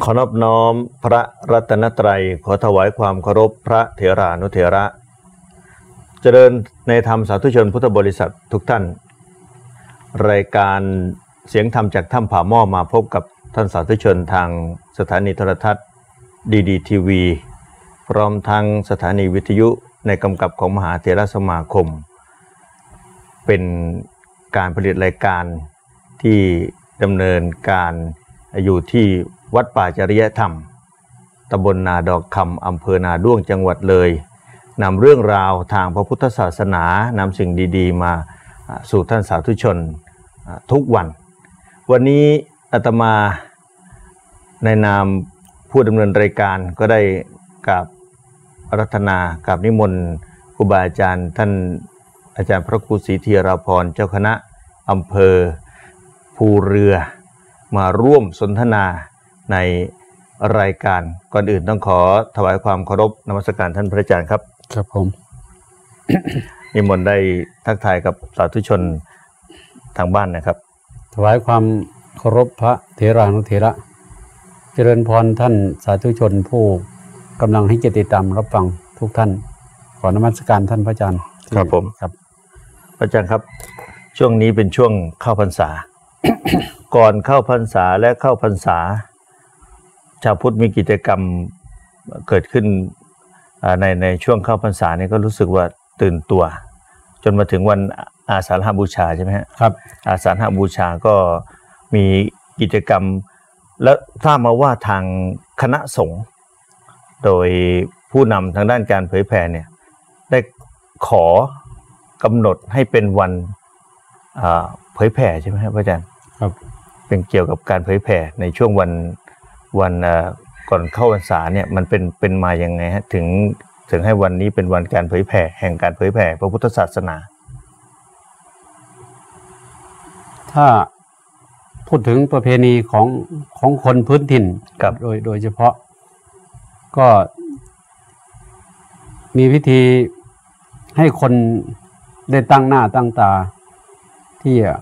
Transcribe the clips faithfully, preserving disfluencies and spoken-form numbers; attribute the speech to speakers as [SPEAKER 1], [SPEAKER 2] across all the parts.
[SPEAKER 1] ขอนอบน้อมพระรัตนตรัยขอถวายความเคารพพระเถรานุเถระเจริญในธรรมสาธุชนพุทธบริษัททุกท่านรายการเสียงธรรมจากถ้ำผาหม้อมาพบกับท่านสาธุชนทางสถานีโทรทัศน์ดีดีทีวีพร้อมทั้งสถานีวิทยุในกำกับของมหาเถรสมาคมเป็นการผลิตรายการที่ดำเนินการอยู่ที่วัดป่าจริยธรรมตำบลนาดอกคำอำเภอนาด้วงจังหวัดเลยนำเรื่องราวทางพระพุทธศาสนานำสิ่งดีๆมาสู่ท่านสาธุชนทุกวันวันนี้อาตมาในนามผู้ดำเนินรายการก็ได้กราบอารัธนากราบนิมนต์ครูบาอาจารย์ท่านอาจารย์พระครูศรีธีราภรณ์เจ้าคณะอำเภอภูเรือมาร่วมสนทนาในรายการก่อนอื่นต้องขอถวายความเคารพนมัสการท่านพระอาจารย์ครับ
[SPEAKER 2] ครับผม
[SPEAKER 1] นิมนต์ได้ทักทายกับสาธุชนทางบ้านนะครับ
[SPEAKER 2] ถวายความเคารพพระเถรานุเถระเจริญพรท่านสาธุชนผู้กำลังให้เกียรติตามรับฟังทุกท่านขอนมัสการท่านพระอาจารย์
[SPEAKER 1] ครับผม
[SPEAKER 2] ครับ
[SPEAKER 1] พระอาจารย์ครับช่วงนี้เป็นช่วงเข้าพรรษา ก่อนเข้าพรรษาและเข้าพรรษาชาวพุทธมีกิจกรรมเกิดขึ้นในในช่วงเข้าพรรษาเนี่ยก็รู้สึกว่าตื่นตัวจนมาถึงวันอาสาฬหบูชาใช่ไหม
[SPEAKER 2] ครับ
[SPEAKER 1] อาสาฬหบูชาก็มีกิจกรรมและทราบมาว่าทางคณะสงฆ์โดยผู้นำทางด้านการเผยแผ่เนี่ยได้ขอกำหนดให้เป็นวันเผยแผ่ใช่ไหมครับอาจารย์
[SPEAKER 2] ครับ
[SPEAKER 1] เป็นเกี่ยวกับการเผยแผ่ในช่วงวันวันก่อนเข้าพรรษาเนี่ยมันเป็นเป็นมาอย่างไงฮะถึงถึงให้วันนี้เป็นวันการเผยแผ่แห่งการเผยแผ่พระพุทธศาสนา
[SPEAKER 2] ถ้าพูดถึงประเพณีของของคนพื้นถิ่นโดยโดยเฉพาะก็มีวิธีให้คนได้ตั้งหน้าตั้งตาที่จะ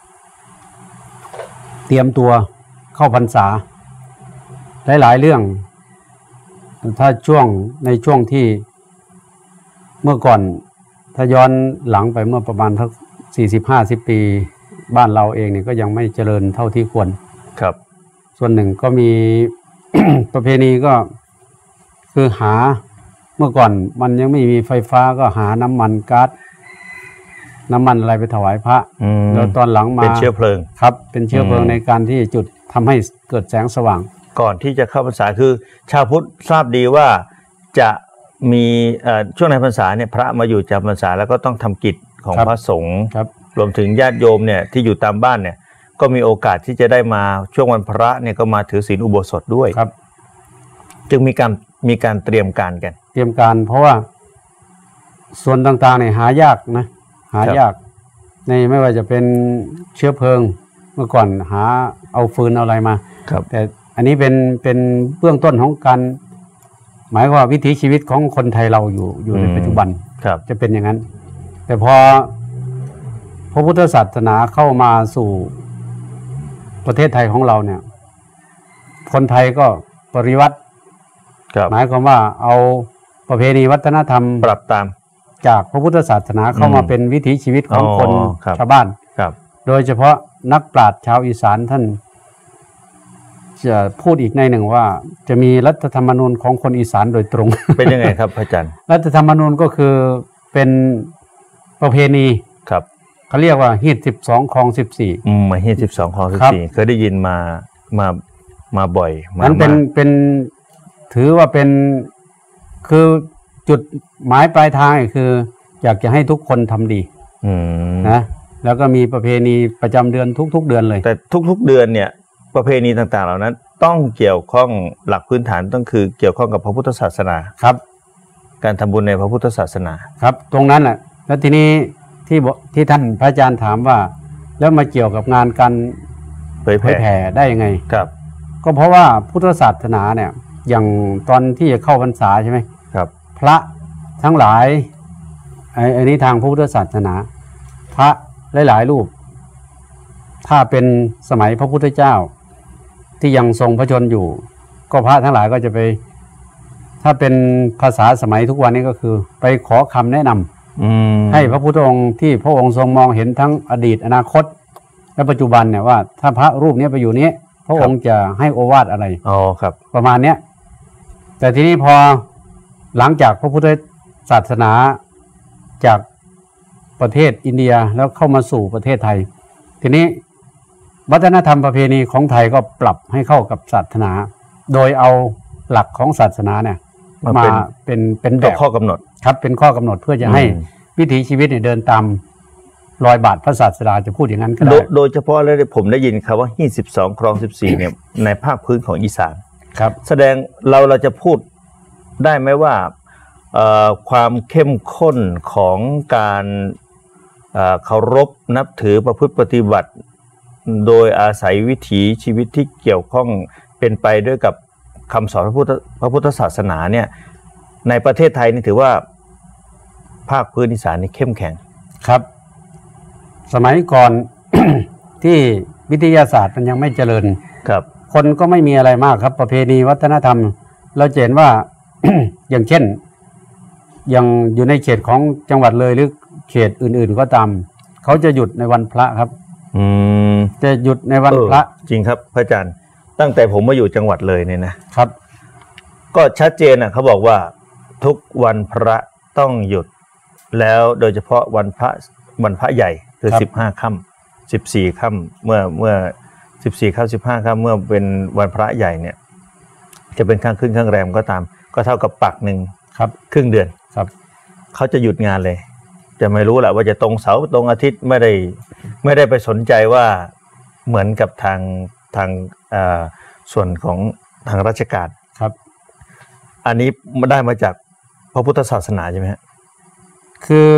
[SPEAKER 2] เตรียมตัวเข้าพรรษาหลายๆเรื่องถ้าช่วงในช่วงที่เมื่อก่อนถ้าย้อนหลังไปเมื่อประมาณทักสี่สิบห้าสิบปีบ้านเราเองเนี่ยก็ยังไม่เจริญเท่าที่ควร
[SPEAKER 1] ครับ
[SPEAKER 2] ส่วนหนึ่งก็มี ประเพณีก็คือหาเมื่อก่อนมันยังไม่มีไฟฟ้าก็หาน้ำมันก๊าซน้ำมันอะไรไปถวายพระแล้วตอนหลังมา
[SPEAKER 1] เป็นเชื้อเพลิง
[SPEAKER 2] ครับเป็นเชื้อเพลิงในการที่จุดทำให้เกิดแสงสว่าง
[SPEAKER 1] ก่อนที่จะเข้าพรรษาคือชาวพุทธทราบดีว่าจะมีช่วงในพรรษาเนี่ยพระมาอยู่จำพรรษาแล้วก็ต้องทำกิจของพระสงฆ์รวมถึงญาติโยมเนี่ยที่อยู่ตามบ้านเนี่ยก็มีโอกาสที่จะได้มาช่วงวันพระเนี่ยก็มาถือศีลอุโบสถด้วย
[SPEAKER 2] ครับ
[SPEAKER 1] จึงมีการมีการเตรียมการกัน
[SPEAKER 2] เตรียมการเพราะว่าส่วนต่างๆเนี่ยหายากนะหายากในไม่ว่าจะเป็นเชื้อเพลิงเมื่อก่อนหาเอาฟืนเอาอะไรมาแต่อันนี้เป็นเป็นเบื้องต้นของการหมายว่าวิถีชีวิตของคนไทยเราอยู่อยู่ในปัจจุบันจะเป็นอย่างนั้นแต่พอพระพุทธศาสนาเข้ามาสู่ประเทศไทยของเราเนี่ยคนไทยก็ปริวัติหมายความว่าเอาประเพณีวัฒนธรรม
[SPEAKER 1] ปรับตาม
[SPEAKER 2] จากพระพุทธศาสนาเข้ามาเป็นวิถีชีวิตของคนชาวบ้านโดยเฉพาะนักปราชญ์ชาวอีสานท่านจะพูดอีกในหนึ่งว่าจะมีรัฐธรรมนูญของคนอีสานโดยตรง
[SPEAKER 1] เป็นยังไงครับอาจารย์
[SPEAKER 2] รัฐธรรมนูญก็คือเป็นประเพณี
[SPEAKER 1] ครับ
[SPEAKER 2] เขาเรียกว่าฮีตสิบสองคลองสิบสี่
[SPEAKER 1] อืมมาฮีตสิบสองคลองสิบสี่เคยได้ยินมามามาบ่อย
[SPEAKER 2] มันเป็นเป็นถือว่าเป็นคือจุดหมายปลายทางคืออยากจะให้ทุกคนทำดีนะแล้วก็มีประเพณีประจำเดือนทุกๆเดือนเลย
[SPEAKER 1] แต่ทุกๆเดือนเนี่ยประเพณีต่างๆเหล่านั้นต้องเกี่ยวข้องหลักพื้นฐานต้องคือเกี่ยวข้องกับพระพุทธศาสนา
[SPEAKER 2] ครับ
[SPEAKER 1] การทำบุญในพระพุทธศาสนา
[SPEAKER 2] ครับตรงนั้นแหละแล้วทีนี้ที่ที่ท่านพระอาจารย์ถามว่าแล้วมาเกี่ยวกับงานการ
[SPEAKER 1] เผยแผ่
[SPEAKER 2] ได้ยังไง
[SPEAKER 1] ครับ
[SPEAKER 2] ก็เพราะว่าพุทธศาสนาเนี่ยอย่างตอนที่จะเข้าพรรษาใช่ไหม
[SPEAKER 1] ครับ
[SPEAKER 2] พระทั้งหลายไอ้อันนี้ทางพุทธศาสนาพระหลายๆรูปถ้าเป็นสมัยพระพุทธเจ้าที่ยังทรงพระชนอยู่ก็พระทั้งหลายก็จะไปถ้าเป็นภาษาสมัยทุกวันนี้ก็คือไปขอคำแนะนำให้พระพุทธองค์ที่พระองค์ทรงมองเห็นทั้งอดีตอนาคตและปัจจุบันเนี่ยว่าถ้าพระรูปนี้ไปอยู่นี้พระองค์จะให้โอวาทอะไรอ๋อครับประมาณเนี้ยแต่ทีนี้พอหลังจากพระพุทธศาสนาจากประเทศอินเดียแล้วเข้ามาสู่ประเทศไทยทีนี้วัฒนธรรมประเพณีของไทยก็ปรับให้เข้ากับศาสนาโดยเอาหลักของศาสนาเนี่ยมาเป็นเป็นแบบข้อกำหนดครับเป็นข้อกำหนดเพื่อจะให้วิถีชีวิตเนี่ยเดินตามรอยบาทพระศาสดาจะพูดอย่างนั้นก็ได้โดยเฉพาะแล้วผมได้ยินคำว่ายี่สิบสองครองสิบสี่เนี่ยในภาคพื้นของอีสานครับแสดงเราเราจะพูดได้ไหมว่าความเข้มข้นของการเคารพนับถือประพฤติปฏิบัติโดยอาศัยวิถีชีวิตที่เกี่ยวข้องเป็นไปด้วยกับคำสอนพระพุทธพระพุทธศาสนาเนี่ยในประเทศไทยนี่ถือว่าภาคพื้นอีสานนี่เข้มแข็งครับสมัยก่อน ที่วิทยาศาสตร์มันยังไม่เจริญครับคนก็ไม่มีอะไรมากครับประเพณีวัฒนธรรมเราเห็นว่า อย่างเช่นอย่างอยู่ในเขตของจังหวัดเลยหรือเขตอื่นๆก็ตามเขาจะหยุดในวันพระครับอืมจะหยุดในวันพระจริงครับพระอาจารย์ตั้งแต่ผมมาอยู่จังหวัดเลยเนี่ยนะครับก็ชัดเจนอ่ะเขาบอกว่าทุกวันพระต้องหยุดแล้วโดยเฉพาะวันพระวันพระใหญ่คือสิบห้าค่ำสิบสี่ค่ำเมื่อเมื่อสิบสี่ค่ำสิบห้าค่ำเมื่อเป็นวันพระใหญ่เนี่ยจะเป็นข้างขึ้นข้างแรมก็ตามก็เท่ากับปักหนึ่งครับครึ่งเดือนครับเขาจะหยุดงานเลยจะไม่รู้แหละว่าจะตรงเสาร์ตรงอาทิตย์ไม่ได้ไม่ได้ไปสนใจว่าเหมือนกับทางทางส่วนของทางราชการครับอันนี้มาได้มาจากพระพุทธศาสนาใช่ไหมฮะคือ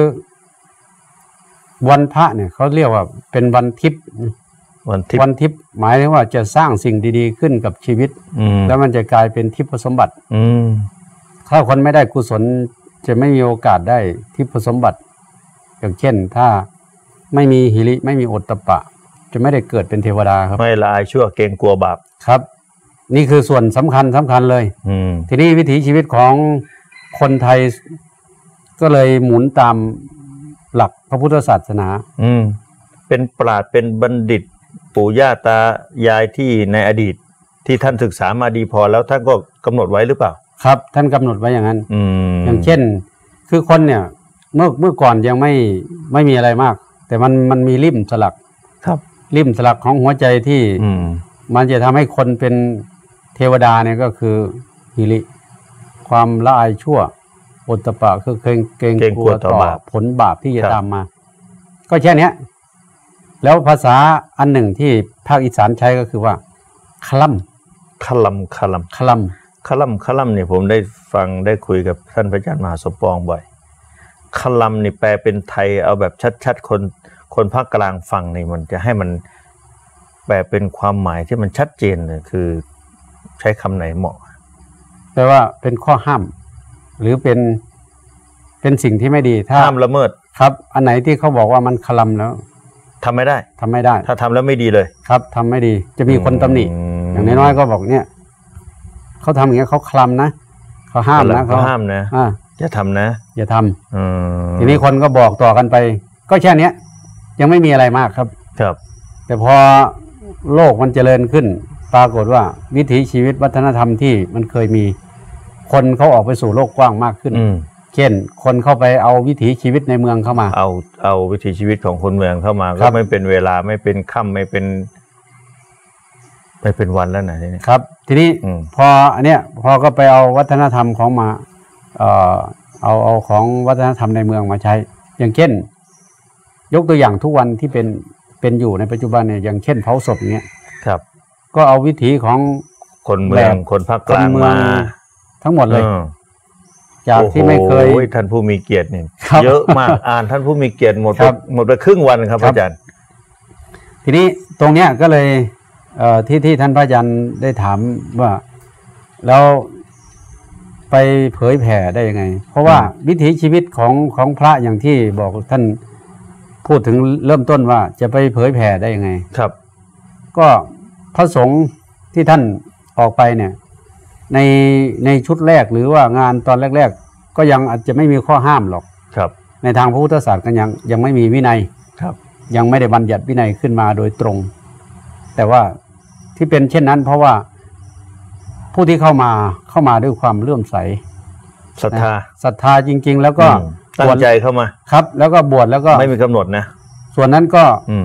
[SPEAKER 2] วันพระเนี่ยเขาเรียกว่าเป็นวันทิพย์วันทิพย์วันทิพย์หมายถึงว่าจะสร้างสิ่งดีๆขึ้นกับชีวิตแล้วมันจะกลายเป็นทิพย์สมบัติถ้าคนไม่ได้กุศลจะไม่มีโอกาสได้ทิพย์สมบัติอย่างเช่นถ้าไม่มีหิริไม่มีโอตตัปปะจะไม่ได้เกิดเป็นเทวดาครับไม่ละอายชั่วเกรงกลัวบาปครับนี่คือส่วนสำคัญสำคัญเลยทีนี้วิถีชีวิตของคนไทยก็เลยหมุนตามหลักพระพุทธศาสนาอืมเป็นปราชญ์เป็นบัณฑิตปู่ย่าตายายที่ในอดีตที่ท่านศึกษามาดีพอแล้วท่านก็กำหนดไว้หรือเปล่าครับท่านกำหนดไว้อย่างนั้นอืมอย่างเช่นคือคนเนี่ยเมื่อเมื่อก่อนยังไม่ไม่มีอะไรมากแต่มันมันมีริมสลักครับริมสลักของหัวใจที่มันจะทำให้คนเป็นเทวดาเนี่ยก็คือหิริความละอายชั่วโอตตัปปะคือเกรงเกรงกลัวต่อผลบาปที่จะตามมาก็แค่นี้แล้วภาษาอันหนึ่งที่ภาคอีสานใช้ก็คือว่าคลัมคลัมคลัมคลัมคลัมคลัมเนี่ยผมได้ฟังได้คุยกับท่านพระอาจารย์มหาสมปองบ่อยคลัมนี่แปลเป็นไทยเอาแบบชัดๆคนคนภาคกลางฟังนี่มันจะให้มันแปลเป็นความหมายที่มันชัดเจนเลยคือใช้คำไหนเหมาะแปลว่าเป็นข้อห้ามหรือเป็นเป็นสิ่งที่ไม่ดีถ้าห้ามละเมิดครับอันไหนที่เขาบอกว่ามันคลัมแล้วทำไม่ได้ทำไม่ได้ถ้าทำแล้วไม่ดีเลยครับทำไม่ดีจะมีคนตำหนิอย่างน้อยๆก็บอกเนี่ยเขาทำอย่างเงี้ยเขาคลัมนะเขาห้ามนะเขาห้ามนะอ่าอย่าทำนะอย่าทำทีนี้คนก็บอกต่อกันไปก็แค่นี้ยังไม่มีอะไรมากครับครับแต่พอโลกมันเจริญขึ้นปรากฏว่าวิถีชีวิตวัฒนธรรมที่มันเคยมีคนเขาออกไปสู่โลกกว้างมากขึ้นเช่นคนเข้าไปเอาวิถีชีวิตในเมืองเข้ามาเอาเอาวิถีชีวิตของคนเมืองเข้ามาก็ไม่เป็นเวลาไม่เป็นค่ำไม่เป็นไม่เป็นวันแล้วนะทีนี้ครับทีนี้พออันเนี้ยพอก็ไปเอาวัฒนธรรมของมาเอ่อเอาเอาของวัฒนธรรมในเมืองมาใช้อย่างเช่นยกตัวอย่างทุกวันที่เป็นเป็นอยู่ในปัจจุบันเนี่ยอย่างเช่นเผาศพอย่างเงี้ยครับก็เอาวิถีของคนเมืองคนภาคกลางมาทั้งหมดเลยจากที่ไม่เคยท่านผู้มีเกียรตินี่เยอะมากอ่านท่านผู้มีเกียรติหมดหมดไปครึ่งวันครับอาจารย์ทีนี้ตรงเนี้ยก็เลยเอ่อที่ที่ท่านพระอาจารย์ได้ถามว่าแล้วไปเผยแผ่ได้ยังไงเพราะว่าวิถีชีวิตของของพระอย่างที่บอกท่านพูดถึงเริ่มต้นว่าจะไปเผยแผ่ได้ยังไงครับก็พระสงฆ์ที่ท่านออกไปเนี่ยในในชุดแรกหรือว่างานตอนแรกๆก็ยังอาจจะไม่มีข้อห้ามหรอก
[SPEAKER 1] ครับ
[SPEAKER 2] ในทางพระพุทธศาสตร์ก็ยังยังไม่มีวินัย
[SPEAKER 1] ครับ
[SPEAKER 2] ยังไม่ได้บัญญัติวินัยขึ้นมาโดยตรงแต่ว่าที่เป็นเช่นนั้นเพราะว่าผู้ที่เข้ามาเข้ามาด้วยความเลื่อมใส
[SPEAKER 1] ศรัทธา
[SPEAKER 2] ศรัทธาจริงๆแล้วก็
[SPEAKER 1] ตั้งใจเข้ามา
[SPEAKER 2] ครับแล้วก็บวชแล้วก็
[SPEAKER 1] ไม่มีกำหนดนะ
[SPEAKER 2] ส่วนนั้นก็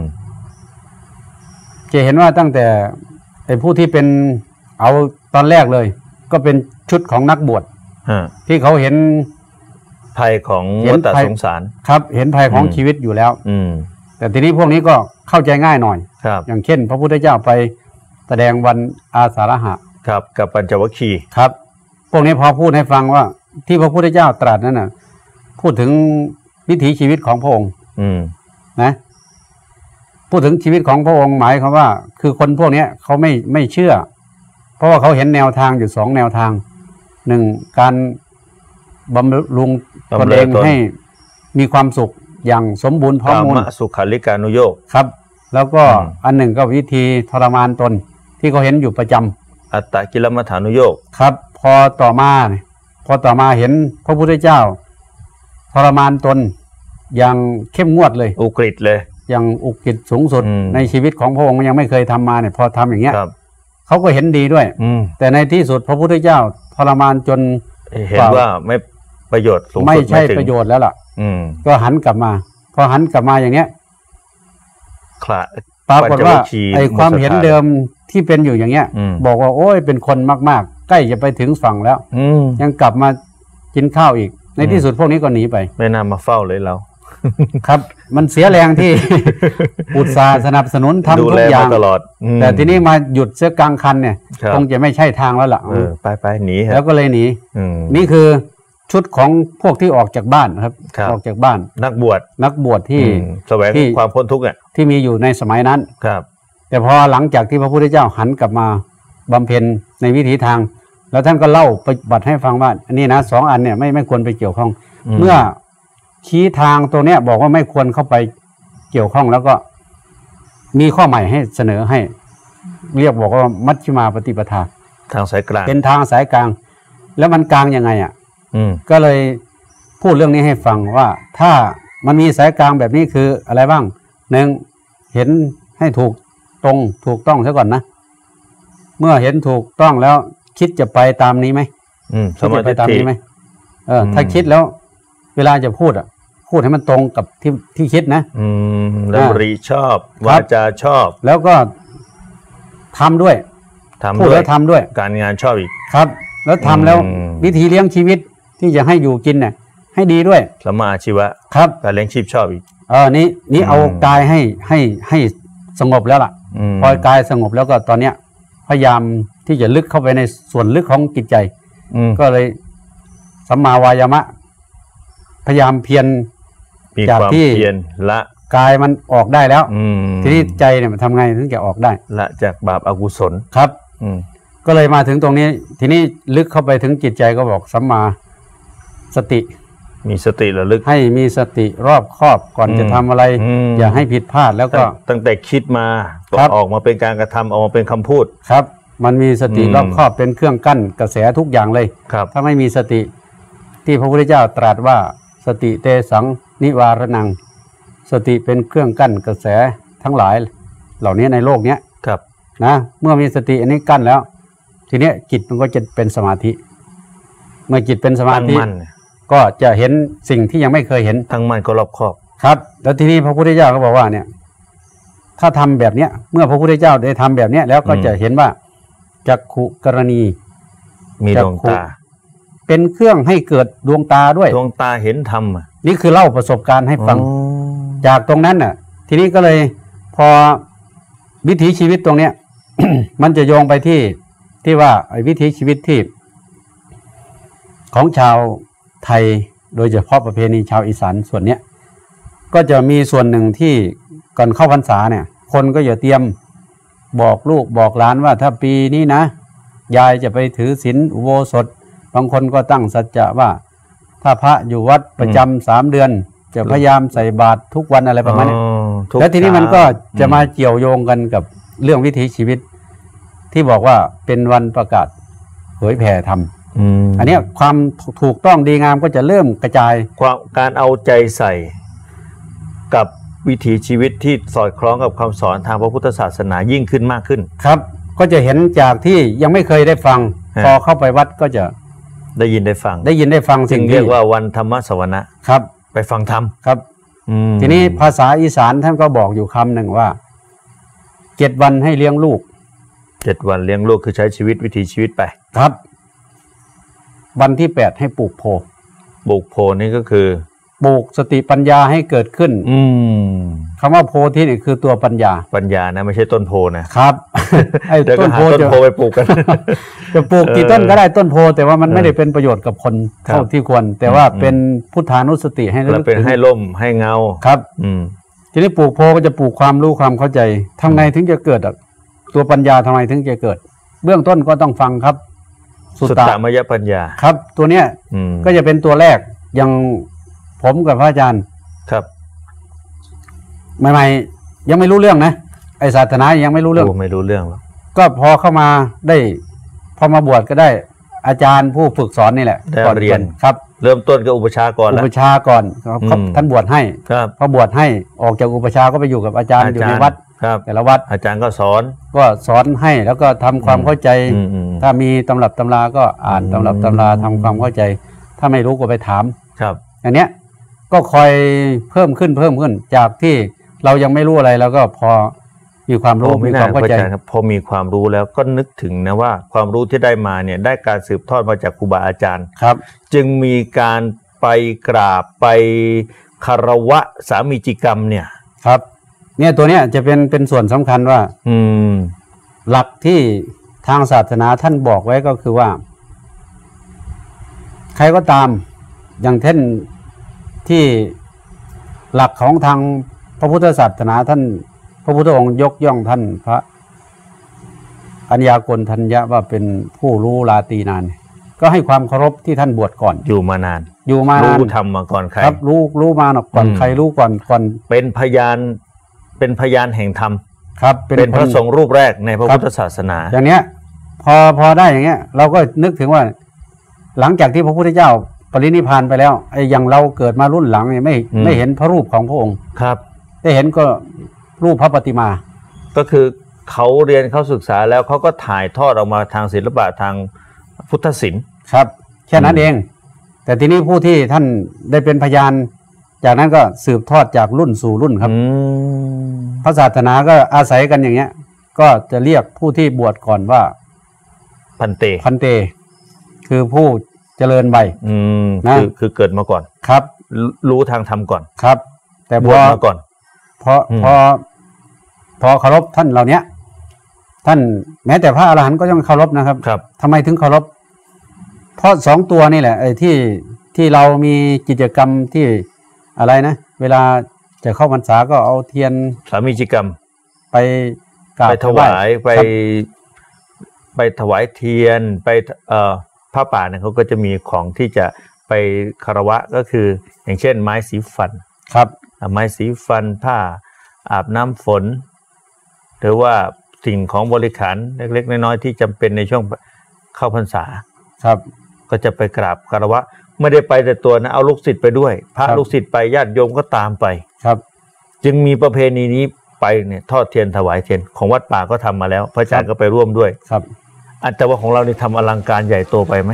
[SPEAKER 2] จะเห็นว่าตั้งแต่ไอ้ผู้ที่เป็นเอาตอนแรกเลยก็เป็นชุดของนักบวชที่เขาเห็น
[SPEAKER 1] ภัยของวัฏสงสาร
[SPEAKER 2] ครับเห็นภัยของชีวิตอยู่แล้ว
[SPEAKER 1] อืม
[SPEAKER 2] แต่ทีนี้พวกนี้ก็เข้าใจง่ายหน่อย
[SPEAKER 1] ครับ
[SPEAKER 2] อย่างเช่นพระพุทธเจ้าไปแสดงวันอาสาฬหะ
[SPEAKER 1] ครับกับปัญจวัคคีย์
[SPEAKER 2] ครับพวกนี้พอพูดให้ฟังว่าที่พระพุทธเจ้าตรัสนั้นน่ะพูดถึงวิถีชีวิตของพระองค์นะพูดถึงชีวิตของพระองค์หมายความว่าคือคนพวกนี้เขาไม่ไม่เชื่อเพราะว่าเขาเห็นแนวทางอยู่สองแนวทางหนึ่งการบำรุงตนเองให้มีความสุขอย่างสมบูรณ์พร้อมมูล
[SPEAKER 1] สุขาริการุโยค
[SPEAKER 2] ครับแล้วก็อันหนึ่งก็วิธีทรมานตนที่เขาเห็นอยู่ประจำ
[SPEAKER 1] อัตตกิลมัฏฐานุโยค
[SPEAKER 2] ครับพอต่อมาพอต่อมาเห็นพระพุทธเจ้าทรมานตนอย่างเข้มงวดเลย
[SPEAKER 1] อุกฤษเลย
[SPEAKER 2] อย่างอุกฤษสูงสุดในชีวิตของพระองค์ยังไม่เคยทำมาเนี่ยพอทำอย่างเงี้ยเขาก็เห็นดีด้วยแต่ในที่สุดพระพุทธเจ้าทรมานจน
[SPEAKER 1] เห็นว่าไม่ประโยชน์สูงสุด
[SPEAKER 2] ไม่ใช่ประโยชน์แล้วล่ะก็หันกลับมาพอหันกลับมาอย่างเนี้ยปรากฏว่าไอ้ความเห็นเดิมที่เป็นอยู่อย่างเงี้ยบอกว่าโอ้ยเป็นคนมากๆใกล้จะไปถึงฝั่งแล้วยังกลับมากินข้าวอีกในที่สุดพวกนี้ก็หนีไป
[SPEAKER 1] ไม่น่ามาเฝ้าเลยเรา
[SPEAKER 2] ครับมันเสียแรงที่อุตสาห์สนับสนุนทำทุกอย่าง
[SPEAKER 1] ตลอด
[SPEAKER 2] แต่ทีนี้มาหยุดเสื้อกลางคันเนี่ยคงจะไม่ใช่ทางแล้วล่ะ
[SPEAKER 1] ไปไปหนี
[SPEAKER 2] แล้วก็เลยหนีนี่คือชุดของพวกที่ออกจากบ้านครับออกจากบ้าน
[SPEAKER 1] นักบวช
[SPEAKER 2] นักบวชที่
[SPEAKER 1] แสวงความพ้นทุกข์เนี่ย
[SPEAKER 2] ที่มีอยู่ในสมัยนั้น
[SPEAKER 1] ครับ
[SPEAKER 2] แต่พอหลังจากที่พระพุทธเจ้าหันกลับมาบำเพ็ญในวิถีทางแล้วท่านก็เล่าปฏิบัติให้ฟังว่าอันนี้นะสองอันเนี่ยไม่ไม่ควรไปเกี่ยวข้องเมื่อชี้ทางตัวเนี้ยบอกว่าไม่ควรเข้าไปเกี่ยวข้องแล้วก็มีข้อใหม่ให้เสนอให้เรียกบอกว่ามัชฌิมาปฏิปทา
[SPEAKER 1] ทางสายกลาง
[SPEAKER 2] เป็นทางสายกลางแล้วมันกลางยังไงอ่ะก็เลยพูดเรื่องนี้ให้ฟังว่าถ้ามันมีสายกลางแบบนี้คืออะไรบ้างหนึ่งเห็นให้ถูกตรงถูกต้องซะก่อนนะเมื่อเห็นถูกต้องแล้วคิดจะไปตามนี้ไหมคิดจะไปตามนี้ไหมเออถ้าคิดแล้วเวลาจะพูดอ่ะพูดให้มันตรงกับที่ที่คิดนะ
[SPEAKER 1] อืมแล้วรีชอบวาจาชอบ
[SPEAKER 2] แล้วก็ทำด้วยพูดแล้วทำด้วย
[SPEAKER 1] การงานชอบอีก
[SPEAKER 2] ครับแล้วทำแล้ววิธีเลี้ยงชีวิตที่จะให้อยู่กินเนี่ยให้ดีด้วย
[SPEAKER 1] สัมมาอาชีวะ
[SPEAKER 2] ครับ
[SPEAKER 1] การเลี้ยงชีพชอบอีก
[SPEAKER 2] เออนี้นี้เอากายให้ให้ให้สงบแล้วล่ะพอกายสงบแล้วก็ตอนเนี้ยพยายามที่จะลึกเข้าไปในส่วนลึกของจิตใจก็เลยสัมมาวายามะพยายามเพียร
[SPEAKER 1] จากที่ละ
[SPEAKER 2] กายมันออกได้แล้วทีนี้ใจเนี่ยมันทำไงถึงจะออกได้
[SPEAKER 1] ละจากบาปอกุศล
[SPEAKER 2] ครับก็เลยมาถึงตรงนี้ทีนี้ลึกเข้าไปถึงจิตใจก็บอกสัมมาสติ
[SPEAKER 1] มีสติระลึก
[SPEAKER 2] ให้มีสติรอบคอบก่อนจะทำอะไรอย่าให้ผิดพลาดแล้วก็
[SPEAKER 1] ตั้งแต่คิดมาออกมาเป็นการกระทำออกมาเป็นคำพูด
[SPEAKER 2] ครับมันมีสติรอบคอบเป็นเครื่องกั้นกระแสทุกอย่างเลยถ้าไม่มีสติที่พระพุทธเจ้าตรัสว่าสติเตสังนิวารนังสติเป็นเครื่องกั้นกระแสทั้งหลายเหล่านี้ในโลกนี้
[SPEAKER 1] ครับ
[SPEAKER 2] นะเมื่อมีสติอันนี้กั้นแล้วทีนี้จิตมันก็จะเป็นสมาธิเมื่อจิตเป็นสมาธิก็จะเห็นสิ่งที่ยังไม่เคยเห็น
[SPEAKER 1] ทั้งมันก็รอบคอบ
[SPEAKER 2] ครับแล้วทีนี้พระพุทธเจ้าก็บอกว่าเนี่ยถ้าทำแบบเนี้ยเมื่อพระพุทธเจ้าได้ทำแบบเนี้ยแล้วก็จะเห็นว่าจักขุกรณี
[SPEAKER 1] มีดวงตา
[SPEAKER 2] เป็นเครื่องให้เกิดดวงตาด้วย
[SPEAKER 1] ดวงตาเห็นธรรม
[SPEAKER 2] นี่คือเล่าประสบการณ์ให้ฟังจากตรงนั้นน่ะทีนี้ก็เลยพอวิถีชีวิตตรงเนี้ย มันจะโยงไปที่ที่ว่าไอ้วิถีชีวิตที่ของชาวไทยโดยเฉพาะประเพณีชาวอีสานส่วนเนี้ยก็จะมีส่วนหนึ่งที่ก่อนเข้าพรรษาเนี่ยคนก็อย่าเตรียมบอกลูกบอกหลานว่าถ้าปีนี้นะยายจะไปถือศีลอุโบสถบางคนก็ตั้งสัจจะว่าถ้าพระอยู่วัดประจำสามเดือนจะพยายามใส่บาตรทุกวันอะไรประมาณนี้แล้วทีนี้มันก็จะมาเกี่ยวโยงกันกับเรื่องวิถีชีวิตที่บอกว่าเป็นวันประกาศเผยแผ่ธรรม
[SPEAKER 1] อืม
[SPEAKER 2] อันเนี้ยความถูกต้องดีงามก็จะเริ่มกระจาย
[SPEAKER 1] ความการเอาใจใส่กับวิถีชีวิตที่สอดคล้องกับคำสอนทางพระพุทธศาสนายิ่งขึ้นมากขึ้น
[SPEAKER 2] ครับก็จะเห็นจากที่ยังไม่เคยได้ฟังพอเข้าไปวัดก็จะ
[SPEAKER 1] ได้ยินได้ฟัง
[SPEAKER 2] ได้ยินได้ฟังสิ่งที่
[SPEAKER 1] เรียกว่าวันธรรมสวนะครับไปฟังธรรม
[SPEAKER 2] ครับทีนี้ภาษาอีสานท่านก็บอกอยู่คำหนึ่งว่าเจ็ดวันให้เลี้ยงลูก
[SPEAKER 1] เจ็ดวันเลี้ยงลูกคือใช้ชีวิตวิถีชีวิตไป
[SPEAKER 2] ครับวันที่แปดให้ปลูกโพ
[SPEAKER 1] ปลูกโพนี่ก็คือ
[SPEAKER 2] ปลูกสติปัญญาให้เกิดขึ้น
[SPEAKER 1] อืม
[SPEAKER 2] คำว่าโพที่นี่คือตัวปัญญา
[SPEAKER 1] ปัญญานะไม่ใช่ต้นโพ
[SPEAKER 2] นะครับไอ้ต้นโพ
[SPEAKER 1] ต้นโพไปปลูกกัน
[SPEAKER 2] จะปลูกกี่ต้นก็ได้ต้นโพแต่ว่ามันไม่ได้เป็นประโยชน์กับคนเท่าที่ควรแต่ว่าเป็นพุทธานุสติให้
[SPEAKER 1] ระลึกเป็นให้ล่มให้เงา
[SPEAKER 2] ครับอืมทีนี้ปลูกโพก็จะปลูกความรู้ความเข้าใจทำไงถึงจะเกิดตัวปัญญาทำไมถึงจะเกิดเบื้องต้นก็ต้องฟังครับ
[SPEAKER 1] สุตตมยปัญญา
[SPEAKER 2] ครับตัวเนี้ยก็จะเป็นตัวแรกอย่างผมกับพระอาจารย์
[SPEAKER 1] ครับ
[SPEAKER 2] ใหม่ๆยังไม่รู้เรื่องนะไอศาสนายังไม่รู้เรื่อง
[SPEAKER 1] ไม่รู้เรื่องหรอก
[SPEAKER 2] ก็พอเข้ามาได้พอมาบวชก็ได้อาจารย์ผู้ฝึกสอนนี่แหละ
[SPEAKER 1] ก่อนเรียนครับเริ่มต้นก็อุปชาก่อน
[SPEAKER 2] อุปชาก่อนท่านบวชให้พอบวชให้ออกจากอุปชาก็ไปอยู่กับอาจารย์อยู่ในวัดแต่ละวัด
[SPEAKER 1] อาจารย์ก็สอน
[SPEAKER 2] ก็สอนให้แล้วก็ทำความเข้าใจถ้ามีตำรับตำราก็อ่านตำรับตำราทำความเข้าใจถ้าไม่รู้ก็ไปถาม
[SPEAKER 1] ครับ
[SPEAKER 2] อันเนี้ยก็คอยเพิ่มขึ้นเพิ่มขึ้นจากที่เรายังไม่รู้อะไรแล้วก็พอมีความรู้มีความเข้าใจ
[SPEAKER 1] ครับพอมีความรู้แล้วก็นึกถึงนะว่าความรู้ที่ได้มาเนี่ยได้การสืบทอดมาจากครูบาอาจารย์
[SPEAKER 2] ครับ
[SPEAKER 1] จึงมีการไปกราบไปคารวะสามีจิกรรมเนี่ย
[SPEAKER 2] ครับเนี่ยตัวเนี้ยจะเป็นเป็นส่วนสำคัญว่า
[SPEAKER 1] อืม
[SPEAKER 2] หลักที่ทางศาสนาท่านบอกไว้ก็คือว่าใครก็ตามอย่างเช่นที่หลักของทางพระพุทธศาสนาท่านพระพุทธองค์ยกย่องท่านพระอัญญากลทัญญะว่าเป็นผู้รู้ราตรีนานก็ให้ความเคารพที่ท่านบวชก่อน
[SPEAKER 1] อยู่มานาน
[SPEAKER 2] อยู่มานาน
[SPEAKER 1] รู้ธรรมมาก่อนใคร
[SPEAKER 2] ครับรู้รู้มาก่อนใครรู้ก่อนก่อน
[SPEAKER 1] เป็นพยานเป็นพยานแห่งธรรม
[SPEAKER 2] ครับ
[SPEAKER 1] เป็นพระสงฆ์รูปแรกในพระพุทธศาสนา
[SPEAKER 2] อย่างเนี้ยพอพอได้อย่างเงี้ยเราก็นึกถึงว่าหลังจากที่พระพุทธเจ้าปรินิพพานไปแล้วไอ้อย่างเราเกิดมารุ่นหลังเนี่ยไม่ไม่เห็นพระรูปของพระองค์
[SPEAKER 1] ครับ
[SPEAKER 2] ได้เห็นก็รูปพระปฏิมา
[SPEAKER 1] ก็คือเขาเรียนเขาศึกษาแล้วเขาก็ถ่ายทอดออกมาทางศิลปะทางพุทธศิลป์
[SPEAKER 2] ครับแค่นั้นเองแต่ทีนี้ผู้ที่ท่านได้เป็นพยานจากนั้นก็สืบทอดจากรุ่นสู่รุ่นครับพระศาสนาก็อาศัยกันอย่างเงี้ยก็จะเรียกผู้ที่บวชก่อนว่า
[SPEAKER 1] พันเต
[SPEAKER 2] พันเตคือผู้เจริญใบ
[SPEAKER 1] นะคือคือเกิดมาก่อน
[SPEAKER 2] ครับ
[SPEAKER 1] รู้ทางธรรมก่อน
[SPEAKER 2] ครับแต่
[SPEAKER 1] บวชมาก่อน
[SPEAKER 2] พอพอพอเคารพท่านเหล่านี้ท่านแม้แต่พระอรหันต์ก็ยังเคารพนะครับ
[SPEAKER 1] ครับ
[SPEAKER 2] ทำไมถึงเคารพเพราะสองตัวนี่แหละไอ้ที่ที่เรามีกิจกรรมที่อะไรนะเวลาจะเข้าพรรษาก็เอาเทียน
[SPEAKER 1] สามีจิกรรม
[SPEAKER 2] ไปกราบ
[SPEAKER 1] ไปถวายไปไปถวายเทียนไปเอ่อผ้าป่าเนี่ยเขาก็จะมีของที่จะไปคารวะก็คืออย่างเช่นไม้สีฟัน
[SPEAKER 2] ครับ
[SPEAKER 1] ไม้สีฟันผ้าอาบน้ำฝนหรือว่าสิ่งของบริขารเล็กๆน้อยๆที่จำเป็นในช่วงเข้าพรรษา
[SPEAKER 2] ครับ
[SPEAKER 1] ก็จะไปกราบคารวะไม่ได้ไปแต่ตัวนะเอาลูกศิษย์ไปด้วยพระลูกศิษย์ไปญาติโยมก็ตามไป
[SPEAKER 2] ครับ
[SPEAKER 1] จึงมีประเพณีนี้ไปเนี่ยทอดเทียนถวายเทียนของวัดป่าก็ทำมาแล้วพระอาจารย์ก็ไปร่วมด้วย
[SPEAKER 2] ครับ
[SPEAKER 1] อันแต่ว่าของเรานี่ทำอลังการใหญ่โตไปไหม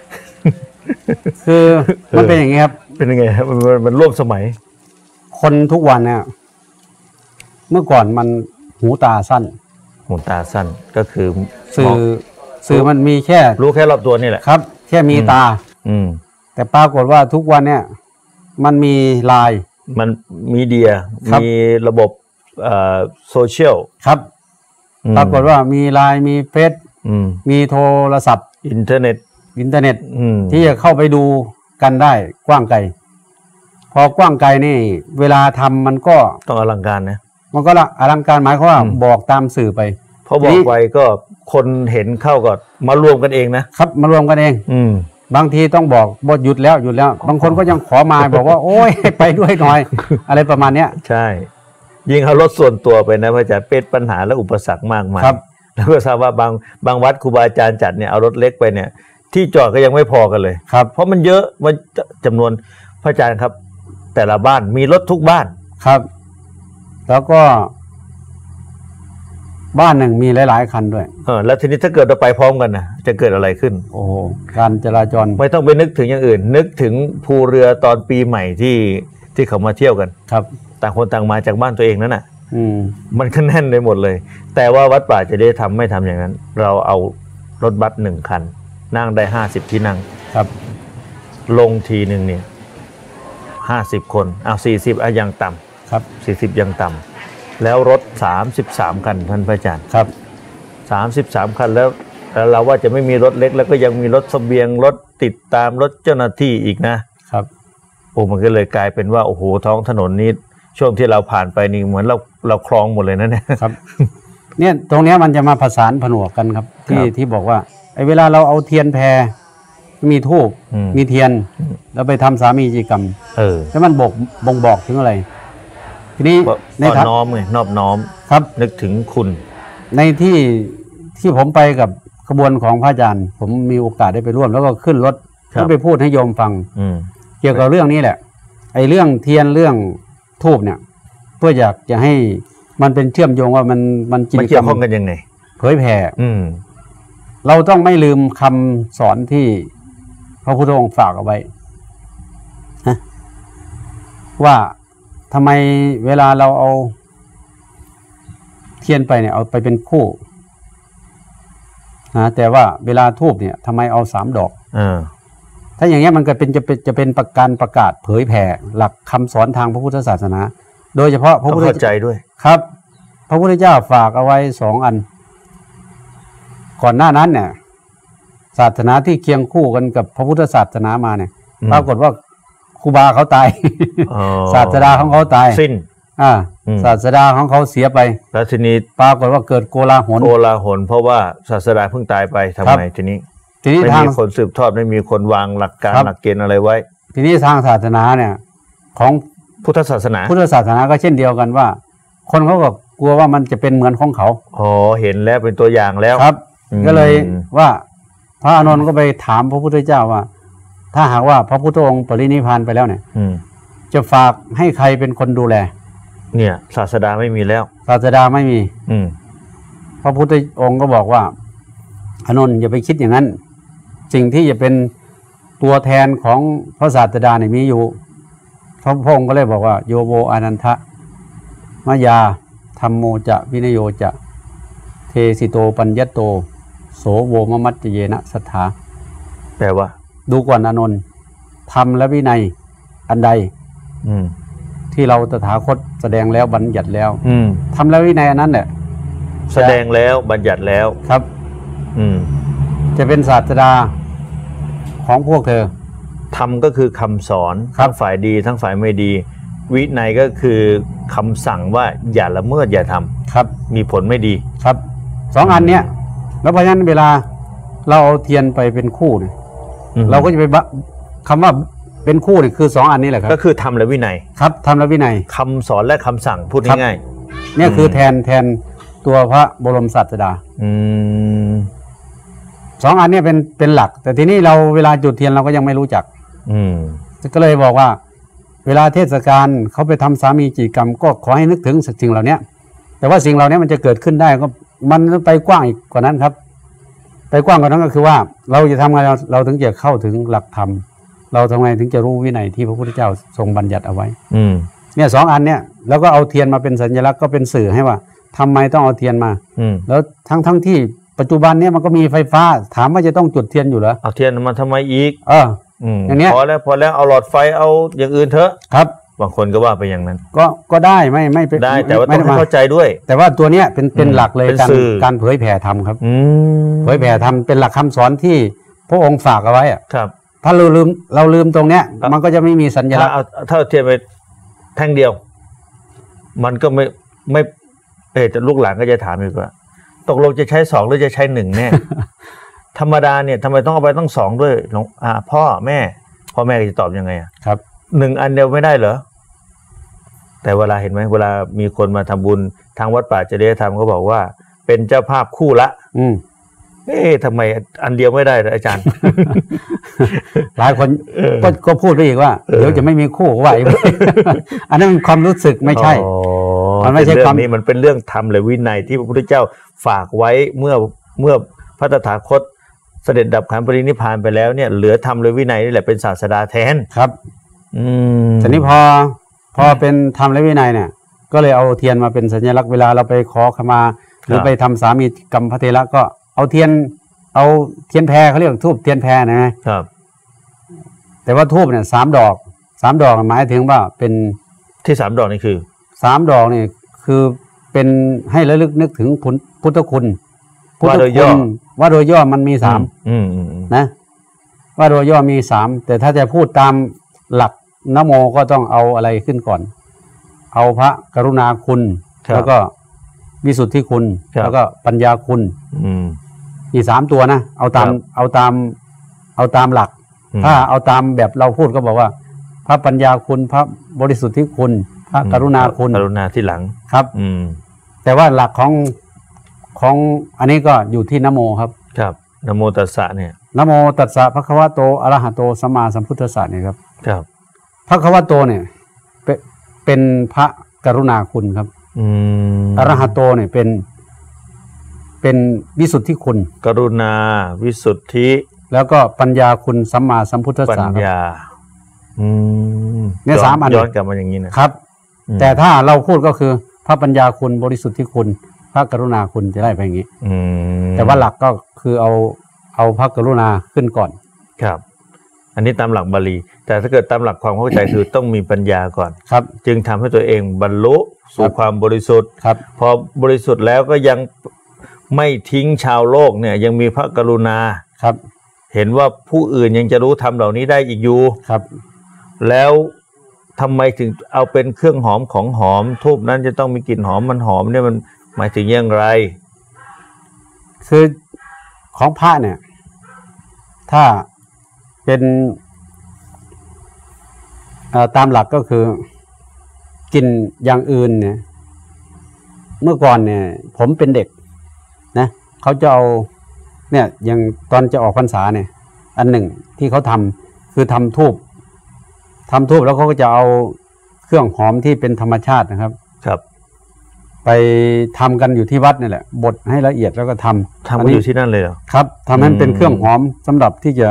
[SPEAKER 2] คือมันเป็นอย่างนี้ครับ
[SPEAKER 1] เป็นยังไงครับมันมันร่วมสมัย
[SPEAKER 2] คนทุกวันเนี่ยเมื่อก่อนมันหูตาสั้น
[SPEAKER 1] หูตาสั้นก็คือ
[SPEAKER 2] สื่อสื่อมันมีแค่
[SPEAKER 1] รู้แค่รอบตัวนี่แหละ
[SPEAKER 2] ครับแค่มีตา
[SPEAKER 1] อืม
[SPEAKER 2] แต่ปรากฏว่าทุกวันเนี่ยมันมีไลน์
[SPEAKER 1] มันมีเดียมีระบบเอ่อโซเชียล
[SPEAKER 2] ครับปรากฏว่ามีไลน์มีเฟซมีโทรศัพท์
[SPEAKER 1] อินเทอร์เน็ต
[SPEAKER 2] อินเทอร์เน็ตที่จะเข้าไปดูกันได้กว้างไกลพอกว้างไกลนี่เวลาทำมันก็
[SPEAKER 1] ต้องอลังการนะ
[SPEAKER 2] มันก็อลังการหมายความว่าบอกตามสื่อไป
[SPEAKER 1] พอบอกไปก็คนเห็นเข้าก็มารวมกันเองนะครับ
[SPEAKER 2] มารวมกันเอง
[SPEAKER 1] อืม
[SPEAKER 2] บางทีต้องบอกบทหยุดแล้วหยุดแล้วบางคนก็ยังขอมาบอกว่าโอ้ยไปด้วยหน่อยอะไรประมาณเนี้ย
[SPEAKER 1] ใช่ยิ่งเอารถส่วนตัวไปนะพระอาจารย์เป็นปัญหาและอุปสรรคมากมาย
[SPEAKER 2] ครับ
[SPEAKER 1] แล้วก็ทราบว่าบางบางวัดครูบาอาจารย์จัดเนี่ยเอารถเล็กไปเนี่ยที่จอดก็ยังไม่พอกันเลย
[SPEAKER 2] ครับ
[SPEAKER 1] เพราะมันเยอะมันจำนวนพระอาจารย์ครับ แต่ละบ้านมีรถทุกบ้าน
[SPEAKER 2] ครับแล้วก็บ้านหนึ่งมีหลายๆคันด้วย
[SPEAKER 1] เออแล้วทีนี้ถ้าเกิดเราไปพร้อมกันนะจะเกิดอะไรขึ้น
[SPEAKER 2] โอ้การจราจร
[SPEAKER 1] ไม่ต้องไปนึกถึงอย่างอื่นนึกถึงภูเรือตอนปีใหม่ที่ที่เขามาเที่ยวกัน
[SPEAKER 2] ครับ
[SPEAKER 1] ต่างคนต่างมาจากบ้านตัวเองนั่นน่ะ
[SPEAKER 2] อืม
[SPEAKER 1] มันก็แน่นไปหมดเลยแต่ว่าวัดป่าจะได้ทำไม่ทำอย่างนั้น เราเอารถบัสหนึ่งคันนั่งได้ห้าสิบที่นั่ง
[SPEAKER 2] ครับ
[SPEAKER 1] ลงทีหนึ่งเนี่ยห้าสิบคนเอาสี่สิบอะยังต่ำ
[SPEAKER 2] ครับ
[SPEAKER 1] สี่สิบยังต่ำแล้วรถสามสิบสามคันท่านพระอาจารย์
[SPEAKER 2] ครับ
[SPEAKER 1] สามสิบสามคันแล้วแล้วเราว่าจะไม่มีรถเล็กแล้วก็ยังมีรถเสบียงรถติดตามรถเจ้าหน้าที่อีกนะครับโอ้มันก็เลยกลายเป็นว่าโอ้โหท้องถนนนี้ช่วงที่เราผ่านไปนี่เหมือนเราเราคลองหมดเลยนะเนี่ย
[SPEAKER 2] ครับเนี่ยตรงนี้มันจะมาผสานผนวกกันครับที่ที่บอกว่าไอ้เวลาเราเอาเทียนแพรมีธูปมีเทียนแล้วไปทำสามีจิกรรม
[SPEAKER 1] เออ
[SPEAKER 2] แล้วมันบอกบ่งบอกถึงอะไรทีนี้
[SPEAKER 1] ในทางน้อมไงนอบน้อม
[SPEAKER 2] ครับ
[SPEAKER 1] นึกถึงคุณ
[SPEAKER 2] ในที่ที่ผมไปกับขบวนของพระอาจารย์ผมมีโอกาสได้ไปร่วมแล้วก็ขึ้นรถก็ไปพูดให้โยมฟังเกี่ยวกับเรื่องนี้แหละไอ้เรื่องเทียนเรื่องธูปเนี่ยเพื่ออยากจะให้มันเป็นเชื่อมโยงว่ามันมัน
[SPEAKER 1] เกี่ยวข้องกันยังไง
[SPEAKER 2] เผยแผ่เราต้องไม่ลืมคำสอนที่พระพุทธองค์ฝากเอาไว้นะว่าทำไมเวลาเราเอาเทียนไปเนี่ยเอาไปเป็นคู่นะแต่ว่าเวลาธูปเนี่ยทำไมเอาสามดอก
[SPEAKER 1] อ
[SPEAKER 2] ถ้าอย่างเงี้ยมันก็เป็นจะเป็นจะเป็นประการประกาศเผยแผ่หลักคำสอนทางพระพุทธศาสนาโดยเฉพาะพระพุทธ
[SPEAKER 1] เจ้าใจด้วย
[SPEAKER 2] ครับพระพุทธเจ้าฝากเอาไว้สองอันก่อนหน้านั้นเนี่ยศาสนาที่เคียงคู่กันกับพระพุทธศาสนามาเนี่ยปรากฏว่าครูบาเขาตายศาสดาของเขาตาย
[SPEAKER 1] สิ้น
[SPEAKER 2] อ่าศาสดาของเขาเสียไป
[SPEAKER 1] แล้วทีนี้
[SPEAKER 2] ปรากฏว่าเกิดโกลาหล
[SPEAKER 1] โกลาหลเพราะว่าศาสดาเพิ่งตายไปทำไมทีนี้
[SPEAKER 2] ทีนี้
[SPEAKER 1] ไม่มีคนสืบทอดไม่มีคนวางหลักการหลักเกณฑ์อะไรไว้
[SPEAKER 2] ทีนี้ทางศาสนาเนี่ยของ
[SPEAKER 1] พุทธศาสนา
[SPEAKER 2] พุทธศาสนาก็เช่นเดียวกันว่าคนเขาก็กลัวว่ามันจะเป็นเหมือนของเขา
[SPEAKER 1] อ๋อเห็นแล้วเป็นตัวอย่างแล้ว
[SPEAKER 2] ครับก็เลยว่าพระอานนท์ก็ไปถามพระพุทธเจ้าว่าถ้าหากว่าพระพุทธองค์ปรินิพพานไปแล้วเนี่ยจะฝากให้ใครเป็นคนดูแล
[SPEAKER 1] เนี่ยศาสดาไม่มีแล้ว
[SPEAKER 2] ศาสดาไม่มี
[SPEAKER 1] อืม
[SPEAKER 2] พระพุทธองค์ก็บอกว่าอานนท์อย่าไปคิดอย่างนั้นสิ่งที่จะเป็นตัวแทนของพระศาสดาเนี่ยมีอยู่พระพงศ์ก็เลยบอกว่าโยโวอานันทะมายาธัมโมจะวินโยจะเทสิโตปัญญโตโสโวมมัจเยนะสัทธา
[SPEAKER 1] แปลว่า
[SPEAKER 2] ดูก่อนอานนท์ธรรมและวินัยอันใดที่เราตถาคตแสดงแล้วบัญญัติแล้วธรรมและวินัยอันนั้นแหละ
[SPEAKER 1] แสดงแล้วบัญญัติแล้ว
[SPEAKER 2] ครับ
[SPEAKER 1] อืม
[SPEAKER 2] จะเป็นศาสดาของพวกเธอ
[SPEAKER 1] ธรรมก็คือคำสอนทั้งฝ่ายดีทั้งฝ่ายไม่ดีวินัยก็คือคำสั่งว่าอย่าละเมิดอย่าทำ
[SPEAKER 2] ครับ
[SPEAKER 1] มีผลไม่ดี
[SPEAKER 2] ครับสองอันเนี้ยแล้วเพราะฉะนั้นเวลาเราเอาเทียนไปเป็นคู่เนี่ยเราก็จะไปคำว่าเป็นคู่เนี่ยคือสองอันนี้แหละครับ
[SPEAKER 1] ก็คือธรรมและวินัย
[SPEAKER 2] ครับธรรมและวินัย
[SPEAKER 1] คำสอนและคำสั่งพูดง่าย
[SPEAKER 2] ๆเนี่ยคือแทนแทนตัวพระบรมศาสดาสองอันนี้เป็นเป็นหลักแต่ทีนี้เราเวลาจุดเทียนเราก็ยังไม่รู้จักก็เลยบอกว่าเวลาเทศกาลเขาไปทำสามีจีกรรมก็ขอให้นึกถึงสิ่งเหล่านี้แต่ว่าสิ่งเหล่านี้มันจะเกิดขึ้นได้ก็มันไปกว้างอีกกว่านั้นครับไปกว้างกว่านั้นก็คือว่าเราจะทำไงเราเราถึงจะเข้าถึงหลักธรรมเราทำไงถึงจะรู้วินัยที่พระพุทธเจ้าทรงบัญญัติเอาไว้เนี่ยสองอันเนี่ยแล้วก็เอาเทียนมาเป็นสัญลักษณ์ก็เป็นสื่อให้ว่าทำไมต้องเอาเทียนมาแล้วทั้งทั้งที่ปัจจุบันเนี่ยมันก็มีไฟฟ้าถามว่าจะต้องจุดเทียนอยู่เหรอ
[SPEAKER 1] เอาเทียนมาทำไมอีก
[SPEAKER 2] เอออย่างเนี้ย
[SPEAKER 1] พอแล้วพอแล้วเอาหลอดไฟเอาอย่างอื่นเถอะ
[SPEAKER 2] ครับ
[SPEAKER 1] บางคนก็ว่าไปอย่างนั้น
[SPEAKER 2] ก็ก็ได้ไม่ไม่เป็น
[SPEAKER 1] ได้แต่ว่าต้องเข้าใจด้วย
[SPEAKER 2] แต่ว่าตัวเนี้ยเป็นเป็นหลักเลยการการเผยแผ่ธรรมครับเผยแผ่ธรรมเป็นหลักคำสอนที่พระองค์ฝากเอาไว้อ่ะ
[SPEAKER 1] ครับ
[SPEAKER 2] ถ้าเราลืมเราลืมตรงเนี้ยมันก็จะไม่มีสัญลักษณ์
[SPEAKER 1] ถ้าเทียนไปแท่งเดียวมันก็ไม่ไม่เออจะลูกหลานก็จะถามอีกว่าตกลงจะใช้สองหรือจะใช้หนึ่งแน่ ธรรมดาเนี่ยทำไมต้องเอาไปต้องสองด้วยหลวงอ่าพ่อแม่พ่อแม่จะตอบยังไงอ่ะ
[SPEAKER 2] ครับ
[SPEAKER 1] หนึ่งอันเดียวไม่ได้เหรอแต่เวลาเห็นไหมเวลามีคนมาทำบุญทางวัดป่าจริยธรรมเขาบอกว่าเป็นเจ้าภาพคู่ละ
[SPEAKER 2] อืม
[SPEAKER 1] เอ๊ะทำไมอันเดียวไม่ได้เลยอาจารย์
[SPEAKER 2] หลายคนก็ก็พูดไปอีกว่าเดี๋ยวจะไม่มีคู่ไหว อันนั้นความรู้สึกไม่ใช่
[SPEAKER 1] มันไม่ใช่ความนี้มันเป็นเรื่องธรรมเลยวินัยที่พระพุทธเจ้าฝากไว้เมื่อเมื่อพระตถาคตเสด็จดับขันธ์ปรินิพพานไปแล้วเนี่ยเหลือธรรมเลยวินัยนี่แหละเป็นศาสดาแทน
[SPEAKER 2] ครับอืมทีนี้พอพอเป็นธรรมและวินัยเนี่ยก็เลยเอาเทียนมาเป็นสัญลักษณ์เวลาเราไปขอขมาหรือไปทำสามีกรรมพระเทระก็เอาเทียนเอาเทียนแพรเขาเรียกทูบเทียนแพรนะครับแต่ว่าทูบเนี่ยสามดอกสามดอกหมายถึงว่าเป็น
[SPEAKER 1] ที่สามดอกนี่คือ
[SPEAKER 2] สามดอกนี่คือเป็นให้ระลึกนึกถึงพุทธคุณ
[SPEAKER 1] ว่าโดยย่อ
[SPEAKER 2] ว่าโดยย่อมันมีสามนะว่าโดยย่อมีสามแต่ถ้าจะพูดตามหลักนโมก็ต้องเอาอะไรขึ้นก่อนเอาพระกรุณาคุณแล้วก็วิสุทธิคุณแล้วก็ปัญญาคุณมีสามตัวนะเอาตามเอาตามเอาตามหลักถ้าเอาตามแบบเราพูดก็บอกว่าพระปัญญาคุณพระบริสุทธิคุณพระกรุณาคุณ
[SPEAKER 1] กรุณาที่หลัง
[SPEAKER 2] ครับอืมแต่ว่าหลักของของอันนี้ก็อยู่ที่นโมครับ
[SPEAKER 1] ครับนโมตัสสะเนี่ย
[SPEAKER 2] นโมตัสสะภะคะวะโตอะระหะโตสัมมาสัมพุทธัสสะเนี่ยครับ
[SPEAKER 1] ครับ
[SPEAKER 2] ภะคะวะโตเนี่ยเป็นพระกรุณาคุณครับอืมอะระหะโตเนี่ยเป็นเป็นวิสุทธิคุณ
[SPEAKER 1] กรุณาวิสุทธิ
[SPEAKER 2] แล้วก็ปัญญาคุณสัมมาสัมพุทธัสสะ
[SPEAKER 1] ปัญญาอื
[SPEAKER 2] มเนี่ยสามอัน
[SPEAKER 1] ย้อนกลับมาอย่างนี้
[SPEAKER 2] นะครับแต่ถ้าเราพูดก็คือพระปัญญาคุณบริสุทธิคุณพระกรุณาคุณจะได้ไปอย่างนี้แต่ว่าหลักก็คือเอาเอาพระกรุณาขึ้นก่อน
[SPEAKER 1] ครับอันนี้ตามหลักบาลีแต่ถ้าเกิดตามหลักความเข้าใจคือต้องมีปัญญาก่อน
[SPEAKER 2] ครับ
[SPEAKER 1] จึงทำให้ตัวเองบรรลุสู่ความบริสุทธิ์
[SPEAKER 2] ครับ
[SPEAKER 1] พอบริสุทธิ์แล้วก็ยังไม่ทิ้งชาวโลกเนี่ยยังมีพระกรุณา
[SPEAKER 2] ครับ
[SPEAKER 1] เห็นว่าผู้อื่นยังจะรู้ธรรมเหล่านี้ได้อีกอยู่
[SPEAKER 2] ครับ
[SPEAKER 1] แล้วทำไมถึงเอาเป็นเครื่องหอมของหอมทูบนั้นจะต้องมีกลิ่นหอมมันหอมเนี่ยมันหมายถึงอย่างไร
[SPEAKER 2] คือของพระเนี่ยถ้าเป็นตามหลักก็คือกินอย่างอื่นเนี่ยเมื่อก่อนเนี่ยผมเป็นเด็กนะเขาจะเอาเนี่ยอย่างตอนจะออกพรรษาเนี่ยอันหนึ่งที่เขาทำคือทำทูบทำทูบแล้วเขาก็จะเอาเครื่องหอมที่เป็นธรรมชาตินะครับ
[SPEAKER 1] ครับ
[SPEAKER 2] ไปทำกันอยู่ที่วัดนี่แหละบดให้ละเอียดแล้วก็ทำ
[SPEAKER 1] ทำอยู่ที่นั่นเลยเหรอ
[SPEAKER 2] ครับทำให้เป็นเครื่องหอมสำหรับที่จะ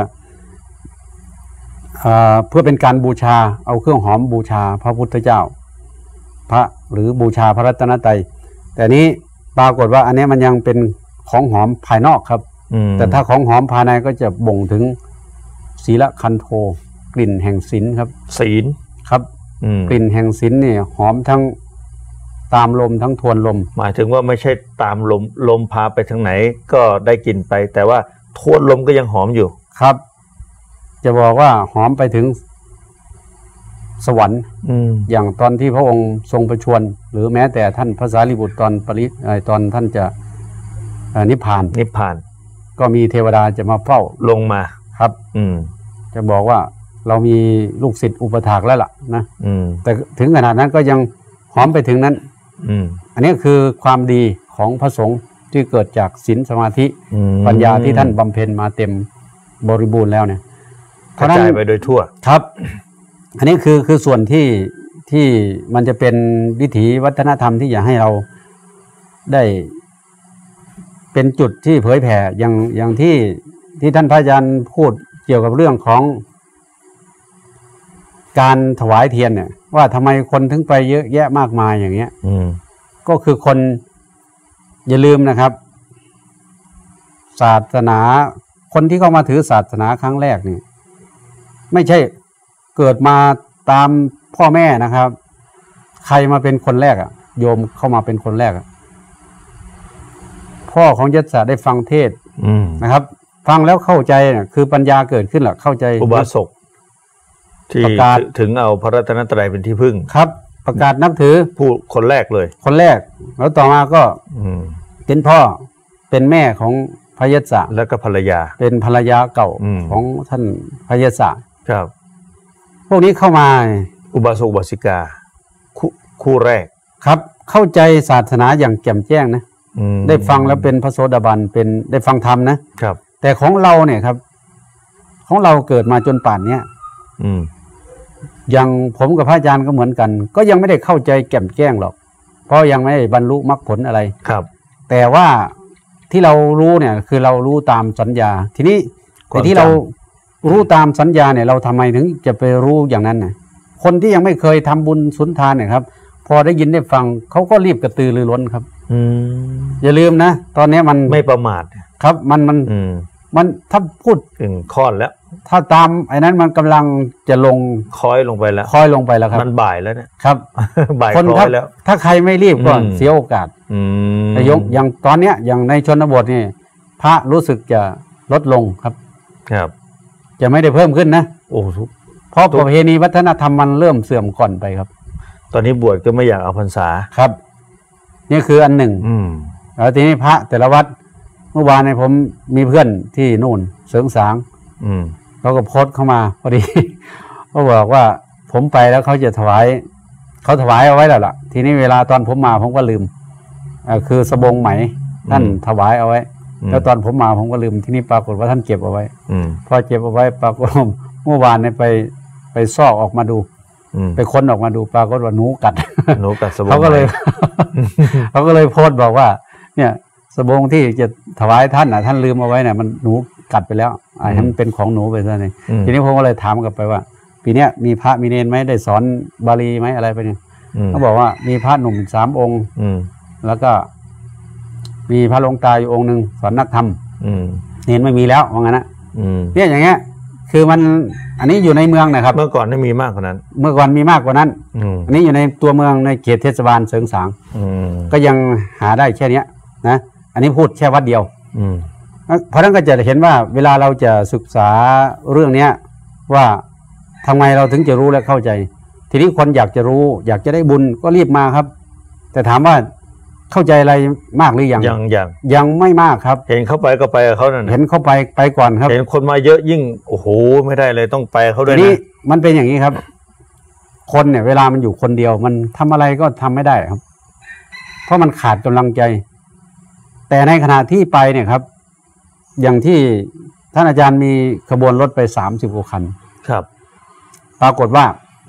[SPEAKER 2] เพื่อเป็นการบูชาเอาเครื่องหอมบูชาพระพุทธเจ้าพระหรือบูชาพระรัตนตรัยแต่นี้ปรากฏว่าอันนี้มันยังเป็นของหอมภายนอกครับแต่ถ้าของหอมภายในก็จะบ่งถึงศีลคันโทกลิ่นแห่งศีลครับ
[SPEAKER 1] ศีล
[SPEAKER 2] ครับกลิ่นแห่งศีลเนี่ยหอมทั้งตามลมทั้งทวนลม
[SPEAKER 1] หมายถึงว่าไม่ใช่ตามลมลมพาไปทางไหนก็ได้กลิ่นไปแต่ว่าทวนลมก็ยังหอมอยู่
[SPEAKER 2] ครับจะบอกว่าหอมไปถึงสวรรค์อย่างตอนที่พระองค์ทรงประชวรหรือแม้แต่ท่านพระสารีบุตรตอนปริตอนท่านจะนิพพาน
[SPEAKER 1] นิพพาน
[SPEAKER 2] ก็มีเทวดาจะมาเฝ้า
[SPEAKER 1] ลงมา
[SPEAKER 2] ครับอืมจะบอกว่าเรามีลูกศิษย์อุปถากแล้วล่ะนะแต่ถึงขนาดนั้นก็ยังหอมไปถึงนั้นอันนี้คือความดีของพระสงฆ์ที่เกิดจากศีลสมาธิปัญญาที่ท่านบำเพ็ญมาเต็มบริบูรณ์แล้วเนี่ย
[SPEAKER 1] กระจายไปโดยทั่ว
[SPEAKER 2] ครับอันนี้คือคือส่วนที่ที่มันจะเป็นวิถีวัฒนธรรมที่อยากให้เราได้เป็นจุดที่เผยแผ่อย่างอย่างที่ที่ท่านพระอาจารย์พูดเกี่ยวกับเรื่องของการถวายเทียนเนี่ยว่าทำไมคนถึงไปเยอะแยะมากมายอย่างเงี้ยก็คือคนอย่าลืมนะครับศาสนาคนที่เข้ามาถือศาสนาครั้งแรกนี่ไม่ใช่เกิดมาตามพ่อแม่นะครับใครมาเป็นคนแรกอ่ะโยมเข้ามาเป็นคนแรกอ่ะพ่อของยศได้ฟังเทศนะครับฟังแล้วเข้าใจเนี่ยคือปัญญาเกิดขึ้นแหละเข้าใจ
[SPEAKER 1] อุบาสกที่ถึงเอาพระรัตนตรัยเป็นที่พึ่ง
[SPEAKER 2] ครับประกาศนับถือ
[SPEAKER 1] ผู้คนแรกเลย
[SPEAKER 2] คนแรกแล้วต่อมาก็เป็นพ่อเป็นแม่ของพระยศ
[SPEAKER 1] แล้วก็ภรรยา
[SPEAKER 2] เป็นภรรยาเก่าของท่านพระยศ
[SPEAKER 1] ครับ
[SPEAKER 2] พวกนี้เข้ามา
[SPEAKER 1] อุบาสกอุบาสิกาคู่คู่แรก
[SPEAKER 2] ครับเข้าใจศาสนาอย่างแจ่มแจ้งนะได้ฟังแล้วเป็นพระโสดาบันเป็นได้ฟังธรรมนะครับแต่ของเราเนี่ยครับของเราเกิดมาจนป่านเนี้ยอย่างผมกับพระอาจารย์ก็เหมือนกันก็ยังไม่ได้เข้าใจแก่มแจ้งหรอกเพราะยังไม่ได้บรรลุมรรคผลอะไรครับแต่ว่าที่เรารู้เนี่ยคือเรารู้ตามสัญญาทีนี้แต่ที่เรารู้ตามสัญญาเนี่ยเราทำไมถึงจะไปรู้อย่างนั้นนะคนที่ยังไม่เคยทำบุญสุนทานเนี่ยครับพอได้ยินได้ฟังเขาก็รีบกระตือรือร้นครับอือย่าลืมนะตอนนี้มัน
[SPEAKER 1] ไม่ประมาท
[SPEAKER 2] ครับมันมันมันถ้าพูด
[SPEAKER 1] ถึงข้อแล้ว
[SPEAKER 2] ถ้าตามไอ้นั้นมันกำลังจะลง
[SPEAKER 1] คอยลงไปแล้ว
[SPEAKER 2] คอยลงไปแล้วครับ
[SPEAKER 1] มันบ่ายแล้วเนี่ย
[SPEAKER 2] ครับ
[SPEAKER 1] บ่ายคอยแล้ว
[SPEAKER 2] ถ้าใครไม่รีบก็เสียโอกาสนายกอย่างตอนเนี้ยอย่างในชนบทนี่พระรู้สึกจะลดลงครับครับจะไม่ได้เพิ่มขึ้นนะโอ้เพราะประเพณีวัฒนธรรมมันเริ่มเสื่อมก่อนไปครับ
[SPEAKER 1] ตอนนี้บวชก็ไม่อยากเอาพรรษา
[SPEAKER 2] ครับนี่คืออันหนึ่งแล้วทีนี้พระแต่ละวัดเมื่อวานในผมมีเพื่อนที่นู่นเสริงสางเขาก็โพสต์เข้ามาพอดีเขาบอกว่าผมไปแล้วเขาจะถวายเขาถวายเอาไว้แล้วล่ะทีนี้เวลาตอนผมมาผมก็ลืมคือสบงไหมท่านถวายเอาไว้แล้วตอนผมมาผมก็ลืมทีนี้ปรากฏว่าท่านเก็บเอาไว้พอเก็บเอาไว้ปรากฏเมื่อวานเนี่ยไปไปซอกออกมาดูไปค้นออกมาดูปรากฏว่าหนูกัด
[SPEAKER 1] หนูกัดสบง
[SPEAKER 2] เขาก็เลยเขาก็เลยโพสต์บอกว่าเนี่ยสบงที่จะถวายท่านน่ะท่านลืมเอาไว้เนี่ยมันหนูกัดไปแล้วอ่าให้มันเป็นของหนูไปซะนี่ทีนี้ผมก็เลยถามกลับไปว่าปีนี้มีพระมีเนรไหมได้สอนบาลีไหมอะไรไปเนี่ยเขาบอกว่ามีพระหนุ่มสามองค์แล้วก็มีพระหลวงตาอยู่องค์หนึ่งสอนนักธรรมเนรไม่มีแล้วว่างั้นนะเนี่ยอย่างเงี้ยคือมันอันนี้อยู่ในเมืองนะครับ
[SPEAKER 1] เมื่อก่อนไม่มีมากกว่านั้น
[SPEAKER 2] เมื่อก่อนมีมากกว่านั้นอันนี้อยู่ในตัวเมืองในเขตเทศบาลเสริงสางก็ยังหาได้แค่นี้นะอันนี้พูดแค่วัดเดียวเพราะนั้นก็จะเห็นว่าเวลาเราจะศึกษาเรื่องนี้ว่าทำไมเราถึงจะรู้และเข้าใจทีนี้คนอยากจะรู้อยากจะได้บุญก็รีบมาครับแต่ถามว่าเข้าใจอะไรมากหรือยัง
[SPEAKER 1] ยังยัง
[SPEAKER 2] ยังไม่มากครับ
[SPEAKER 1] เห็นเข้าไปก็ไปเขานั่น
[SPEAKER 2] เห็นเข้าไปไปก่อนครับ
[SPEAKER 1] เห็นคนมาเยอะยิ่งโอ้โหไม่ได้เลยต้องไปเขาด้วยนะ
[SPEAKER 2] นี่มันเป็นอย่างนี้ครับคนเนี่ยเวลามันอยู่คนเดียวมันทำอะไรก็ทำไม่ได้ครับเพราะมันขาดกำลังใจแต่ในขณะที่ไปเนี่ยครับอย่างที่ท่านอาจารย์มีขบวนรถไปสามสิบกว่าคันครับปรากฏว่า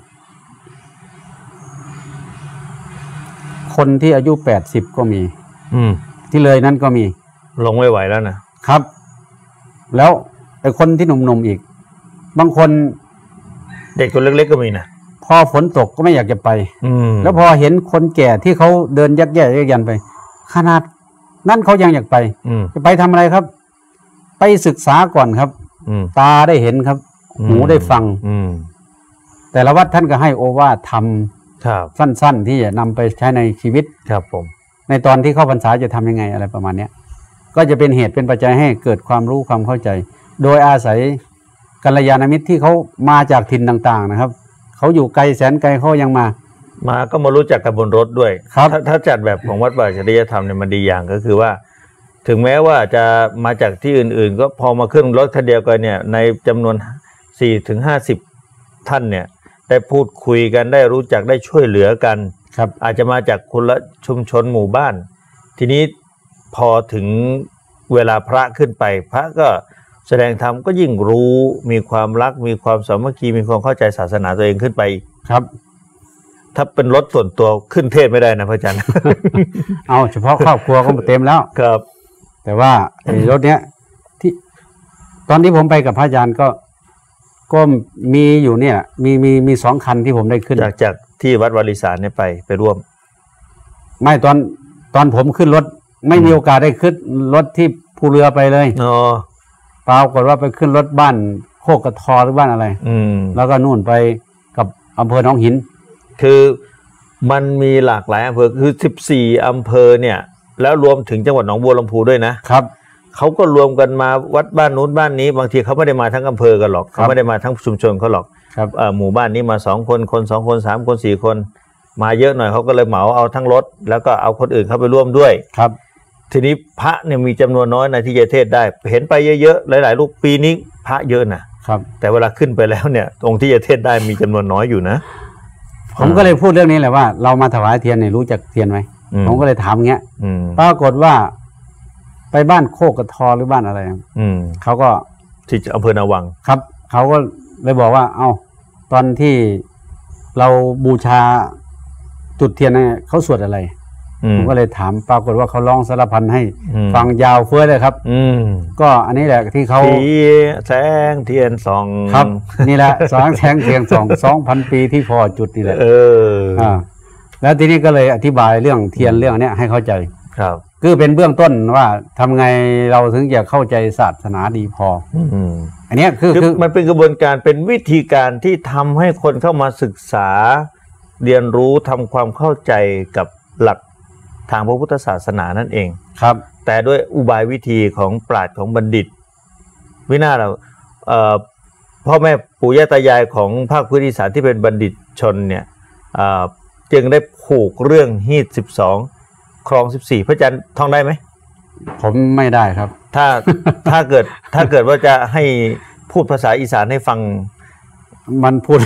[SPEAKER 2] คนที่อายุแปดสิบก็มีอืมที่เลยนั้นก็มี
[SPEAKER 1] ลงไม่ไหวแล้ว
[SPEAKER 2] นะครับแล้วไอ้คนที่หนุ่มๆอีกบางคน
[SPEAKER 1] เด็กตัวเล็กๆก็มีนะ
[SPEAKER 2] พอฝนตกก็ไม่อยากจะไปอืมแล้วพอเห็นคนแก่ที่เขาเดินยักแย่ยักยันไปขนาดนั่นเขายังอยากไปจะไปทำอะไรครับไปศึกษาก่อนครับตาได้เห็นครับหูได้ฟังแต่ละวัดท่านก็ให้โอวาทธรรมสั้นๆที่จะนำไปใช้ในชีวิต
[SPEAKER 1] ครับผม
[SPEAKER 2] ในตอนที่เข้าพรรษาจะทำยังไงอะไรประมาณนี้ก็จะเป็นเหตุเป็นปัจจัยให้เกิดความรู้ความเข้าใจโดยอาศัยกัลยาณมิตรที่เขามาจากถิ่นต่างๆนะครับเขาอยู่ไกลแสนไกลเขายังมา
[SPEAKER 1] มาก็มารู้จักกันบนรถด้วยครับถ้าถ้าจัดแบบของวัดป่าจริยธรรมเนี่ยมันดีอย่างก็คือว่าถึงแม้ว่าจะมาจากที่อื่นๆก็พอมาขึ้นรถคันเดียวกันเนี่ยในจำนวนสี่ถึงห้าสิบท่านเนี่ยได้พูดคุยกันได้รู้จักได้ช่วยเหลือกันครับอาจจะมาจากคนละชุมชนหมู่บ้านทีนี้พอถึงเวลาพระขึ้นไปพระก็แสดงธรรมก็ยิ่งรู้มีความรักมีความสามัคคีมีความเข้าใจศาสนาตัวเองขึ้นไป
[SPEAKER 2] ครับ
[SPEAKER 1] ถ้าเป็นรถส่วนตัวขึ้นเทศไม่ได้นะพระอาจารย์
[SPEAKER 2] เอาเฉพาะครอบครัวก็เต็มแล้ว
[SPEAKER 1] ครับ
[SPEAKER 2] แต่ว่าไอ้รถเนี้ยที่ตอนที่ผมไปกับพระอาจารย์ก็ก็มีอยู่เนี่ยมีมีมีสองคันที่ผมได้ขึ้น
[SPEAKER 1] จากจากที่วัดวาริสารเนี่ยไปไปร่วม
[SPEAKER 2] ไม่ตอนตอนผมขึ้นรถไม่มีโอกาสได้ขึ้นรถที่ภูเรือไปเลย
[SPEAKER 1] อ๋อ
[SPEAKER 2] ปรากฏว่าไปขึ้นรถบ้านโคกกระทอหรือบ้านอะไรอืมแล้วก็นู่นไปกับอำเภอหนองหิน
[SPEAKER 1] คือมันมีหลากหลายอำเภอคือสิบสี่อำเภอเนี่ยแล้วรวมถึงจังหวัดหนองบัวลำพูด้วยนะครับเขาก็รวมกันมาวัดบ้านนู้นบ้านนี้บางทีเขาไม่ได้มาทั้งอำเภอกันหรอกเขาไม่ได้มาทั้งชุมชนเขาหรอกครับหมู่บ้านนี้มาสองคนคนสองคนสามคนสี่คนมาเยอะหน่อยเขาก็เลยเหมาเอาทั้งรถแล้วก็เอาคนอื่นเข้าไปร่วมด้วย
[SPEAKER 2] ครับ
[SPEAKER 1] ทีนี้พระเนี่ยมีจำนวนน้อยในที่จะเทศได้เห็นไปเยอะๆหลายๆลูกปีนี้พระเยอะนะครับแต่เวลาขึ้นไปแล้วเนี่ยองค์ที่จะเทศได้มีจำนวนน้อยอยู่นะ
[SPEAKER 2] ผมก็เลยพูดเรื่องนี้แหละว่าเรามาถวายเทียนเนี่ยรู้จักเทียนไหมผมก็เลยถามเงี้ยปรากฏว่าไปบ้านโคกกระทอหรือบ้านอะไรเขาก็
[SPEAKER 1] ที่อำเภอนาวัง
[SPEAKER 2] ครับเขาก็เลยบอกว่าเอ้าตอนที่เราบูชาจุดเทียนเนี่ยเขาสวดอะไรผมก็เลยถามปรากฏว่าเขาร้องสารพันให้ฟังยาวเฟ้อเลยครับก็อันนี้แหละที่เขา
[SPEAKER 1] แสงเทียนสอง
[SPEAKER 2] ครับนี่แหละสองแสงเทียนสองสองพันปีที่พอจุดนี่แหละเอออ่าแล้วทีนี้ก็เลยอธิบายเรื่องเทียนเรื่องนี้ให้เข้าใจครับคือเป็นเบื้องต้นว่าทำไงเราถึงจะเข้าใจศาสนาดีพออันนี้คือคือ
[SPEAKER 1] มันเป็นกระบวนการเป็นวิธีการที่ทำให้คนเข้ามาศึกษาเรียนรู้ทำความเข้าใจกับหลักทางพระพุทธศาสนานั่นเองครับแต่ด้วยอุบายวิธีของปราชญ์ของบัณฑิตวินาเราพ่อแม่ปู่ย่าตายายของภาคพื้นอีสานที่เป็นบัณฑิตชนเนี่ยจึงได้ผูกเรื่องฮีดสิบสองครองสิบสี่พระอาจารย์ท่องได้ไหม
[SPEAKER 2] ผมไม่ได้ครับ
[SPEAKER 1] ถ้าถ้าเกิดถ้าเกิดว่าจะให้พูดภาษาอีสานให้ฟัง
[SPEAKER 2] มันพูด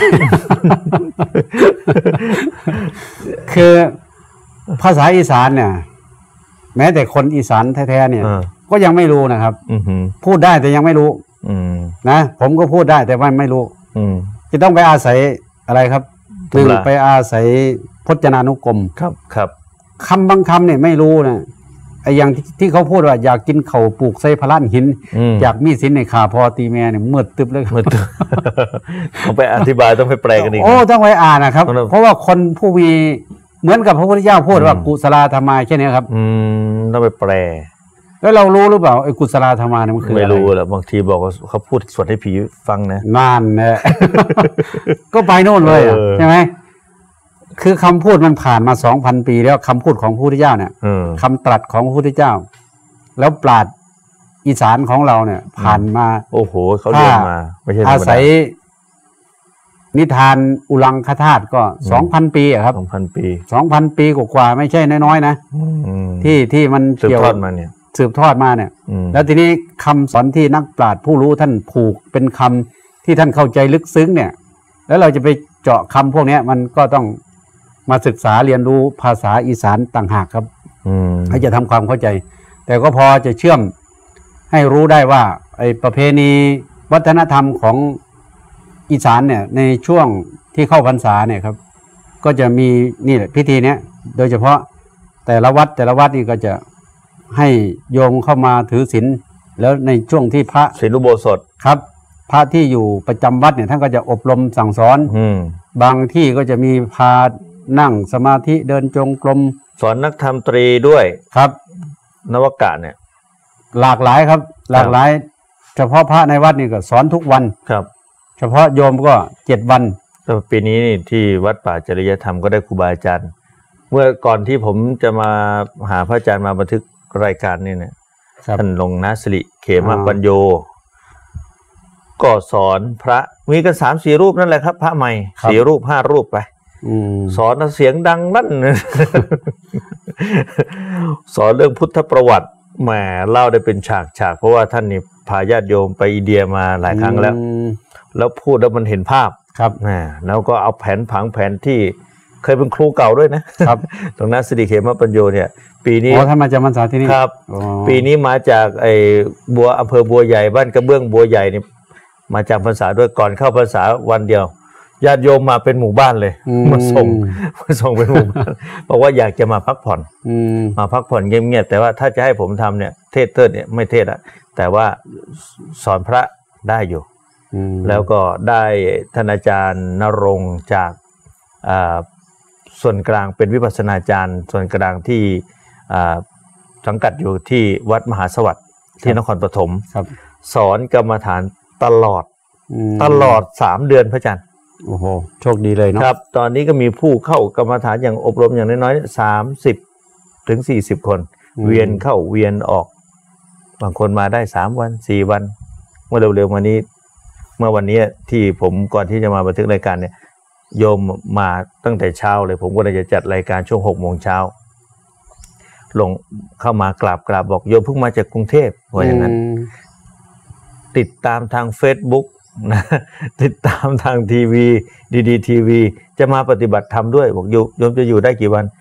[SPEAKER 2] คือภาษาอีสานเนี่ยแม้แต่คนอีสานแท้ๆเนี่ยก็ยังไม่รู้นะครับพูดได้แต่ยังไม่รู้นะผมก็พูดได้แต่ว่าไม่รู้จะต้องไปอาศัยอะไรครับคือไปอาศัยพจนานุกรม
[SPEAKER 1] ครับครับ
[SPEAKER 2] คำบางคำเนี่ยไม่รู้นะไอ้อย่างที่เขาพูดว่าอยากกินเข่าปลูกใส่พลานหินอยากมีสินในขาพอตีแม่เนี่ยมืดตึบเลยมืดตึบ
[SPEAKER 1] ต้องไปอธิบายต้องไปแปลกันอีก
[SPEAKER 2] โอ้ต้องไปอ่านนะครับเพราะว่าคนผู้มีเหมือนกับพระพุทธเจ้าพูดว่ากุศลธรรมาแค่นี้ครับ
[SPEAKER 1] อืมต้องไปแปล
[SPEAKER 2] แล้วเรารู้หรือเปล่าไอ้กุศลธรรมาเนี่ยมันคืออะไร
[SPEAKER 1] ไม่รู้แหละบางทีบอกว่าเขาพูดสวดให้ผีฟังนะ
[SPEAKER 2] นานนะก็ไปโน่นเลยใช่ไหมคือคำพูดมันผ่านมาสองพันปีแล้วคำพูดของพระพุทธเจ้าเนี่ยคำตรัสของพระพุทธเจ้าแล้วปราชญ์อีสานของเราเนี่ยผ่านมา
[SPEAKER 1] โอ้โหเขาเรียนมา
[SPEAKER 2] ไม่ใช่อาศัยนิทานอุลังคธาตุก็สองพันปีอะครับ
[SPEAKER 1] สองพันปี
[SPEAKER 2] สองพันปีกว่าไม่ใช่น้อยๆนะที่ที่มัน
[SPEAKER 1] เกี่ยวสืบทอดมาเนี่ย
[SPEAKER 2] สืบทอดมาเนี่ยแล้วทีนี้คำสอนที่นักปราชญ์ผู้รู้ท่านผูกเป็นคำที่ท่านเข้าใจลึกซึ้งเนี่ยแล้วเราจะไปเจาะคำพวกนี้มันก็ต้องมาศึกษาเรียนรู้ภาษาอีสานต่างหากครับให้จะทำความเข้าใจแต่ก็พอจะเชื่อมให้รู้ได้ว่าไอ้ประเพณีวัฒนธรรมของอีสานเนี่ยในช่วงที่เข้าพรรษาเนี่ยครับก็จะมีนี่แหละพิธีเนี้ยโดยเฉพาะแต่ละวัดแต่ละวัดนี่ก็จะให้โยมเข้ามาถือศีลแล้วในช่วงที่พระ
[SPEAKER 1] ศีลอุโบสถ
[SPEAKER 2] ครับพระที่อยู่ประจำวัดเนี่ยท่านก็จะอบรมสั่งสอนบางที่ก็จะมีพานั่งสมาธิเดินจงกรม
[SPEAKER 1] สอนนักธรรมตรีด้วย
[SPEAKER 2] ครับ
[SPEAKER 1] นวกะเนี่ย
[SPEAKER 2] หลากหลายครับหลากหลายเฉพาะพระในวัดนี่ก็สอนทุกวัน
[SPEAKER 1] ครับ
[SPEAKER 2] เฉพาะโยมก็เจ็ดวัน
[SPEAKER 1] ปีนี้ที่วัดป่าจริยธรรมก็ได้ครูบาอาจารย์เมื่อก่อนที่ผมจะมาหาพระอาจารย์มาบันทึกรายการนี่เนี่ยท่านหลวงนาสิริเขมปัญโยก็สอนพระมีกันสามสี่รูปนั่นแหละครับพระใหม่สี่รูปห้ารูปไปสอนเสียงดังนั่นสอนเรื่องพุทธประวัติแหมเล่าได้เป็นฉากฉากเพราะว่าท่านนี่พาญาติโยมไปอินเดียมาหลายครั้งแล้วแล้วพูดแล้วมันเห็นภาพ
[SPEAKER 2] ครับ
[SPEAKER 1] แล้วก็เอาแผนผังแผนที่เคยเป็นครูเก่าด้วยนะครับตรงนั้นสิริเขมปัญโยเนี่ยปีนี้
[SPEAKER 2] อ๋อท่านมาจากพรรษาที่นี่
[SPEAKER 1] ครับปีนี้มาจากไอ้บัวอำเภอบัวใหญ่บ้านกระเบื้องบัวใหญ่นี่มาจากพรรษาด้วยก่อนเข้าพรรษาวันเดียวญาติโยมมาเป็นหมู่บ้านเลยมาส่งมาส่งเป็นหมู่บ้านบอกว่าอยากจะมาพักผ่อนมาพักผ่อนเงียบๆแต่ว่าถ้าจะให้ผมทำเนี่ยเทศเทิดเนี่ยไม่เทศอะแต่ว่าสอนพระได้อยู่แล้วก็ได้ท่านอาจารย์ณรงค์จากส่วนกลางเป็นวิปัสสนาจารย์ส่วนกลางที่สังกัดอยู่ที่วัดมหาสวัสดิ์ที่นครปฐมสอนกรรมฐานตลอดตลอดสามเดือนพระอาจารย์
[SPEAKER 2] โอ้โหโชคดีเลยเนาะ
[SPEAKER 1] ครับตอนนี้ก็มีผู้เข้ากรรมฐานอย่างอบรมอย่างน้อยๆสามสิบถึงสี่สิบคนเวียนเข้าเวียนออกบางคนมาได้สามวันสี่วันเมื่อเร็วๆมานี้เมื่อวันนี้ที่ผมก่อนที่จะมาบันทึกรายการเนี่ยโยมมาตั้งแต่เช้าเลยผมก็เลยจะจัดรายการช่วงหกโมงเช้าลงเข้ามากราบกราบบอกโยมเพิ่งมาจากกรุงเทพว่าอย่างนั้นติดตามทาง Facebook นะติดตามทางทีวีดีดีทีวีจะมาปฏิบัติธรรมด้วยบอกโยมโยมจะอยู่ได้กี่วัน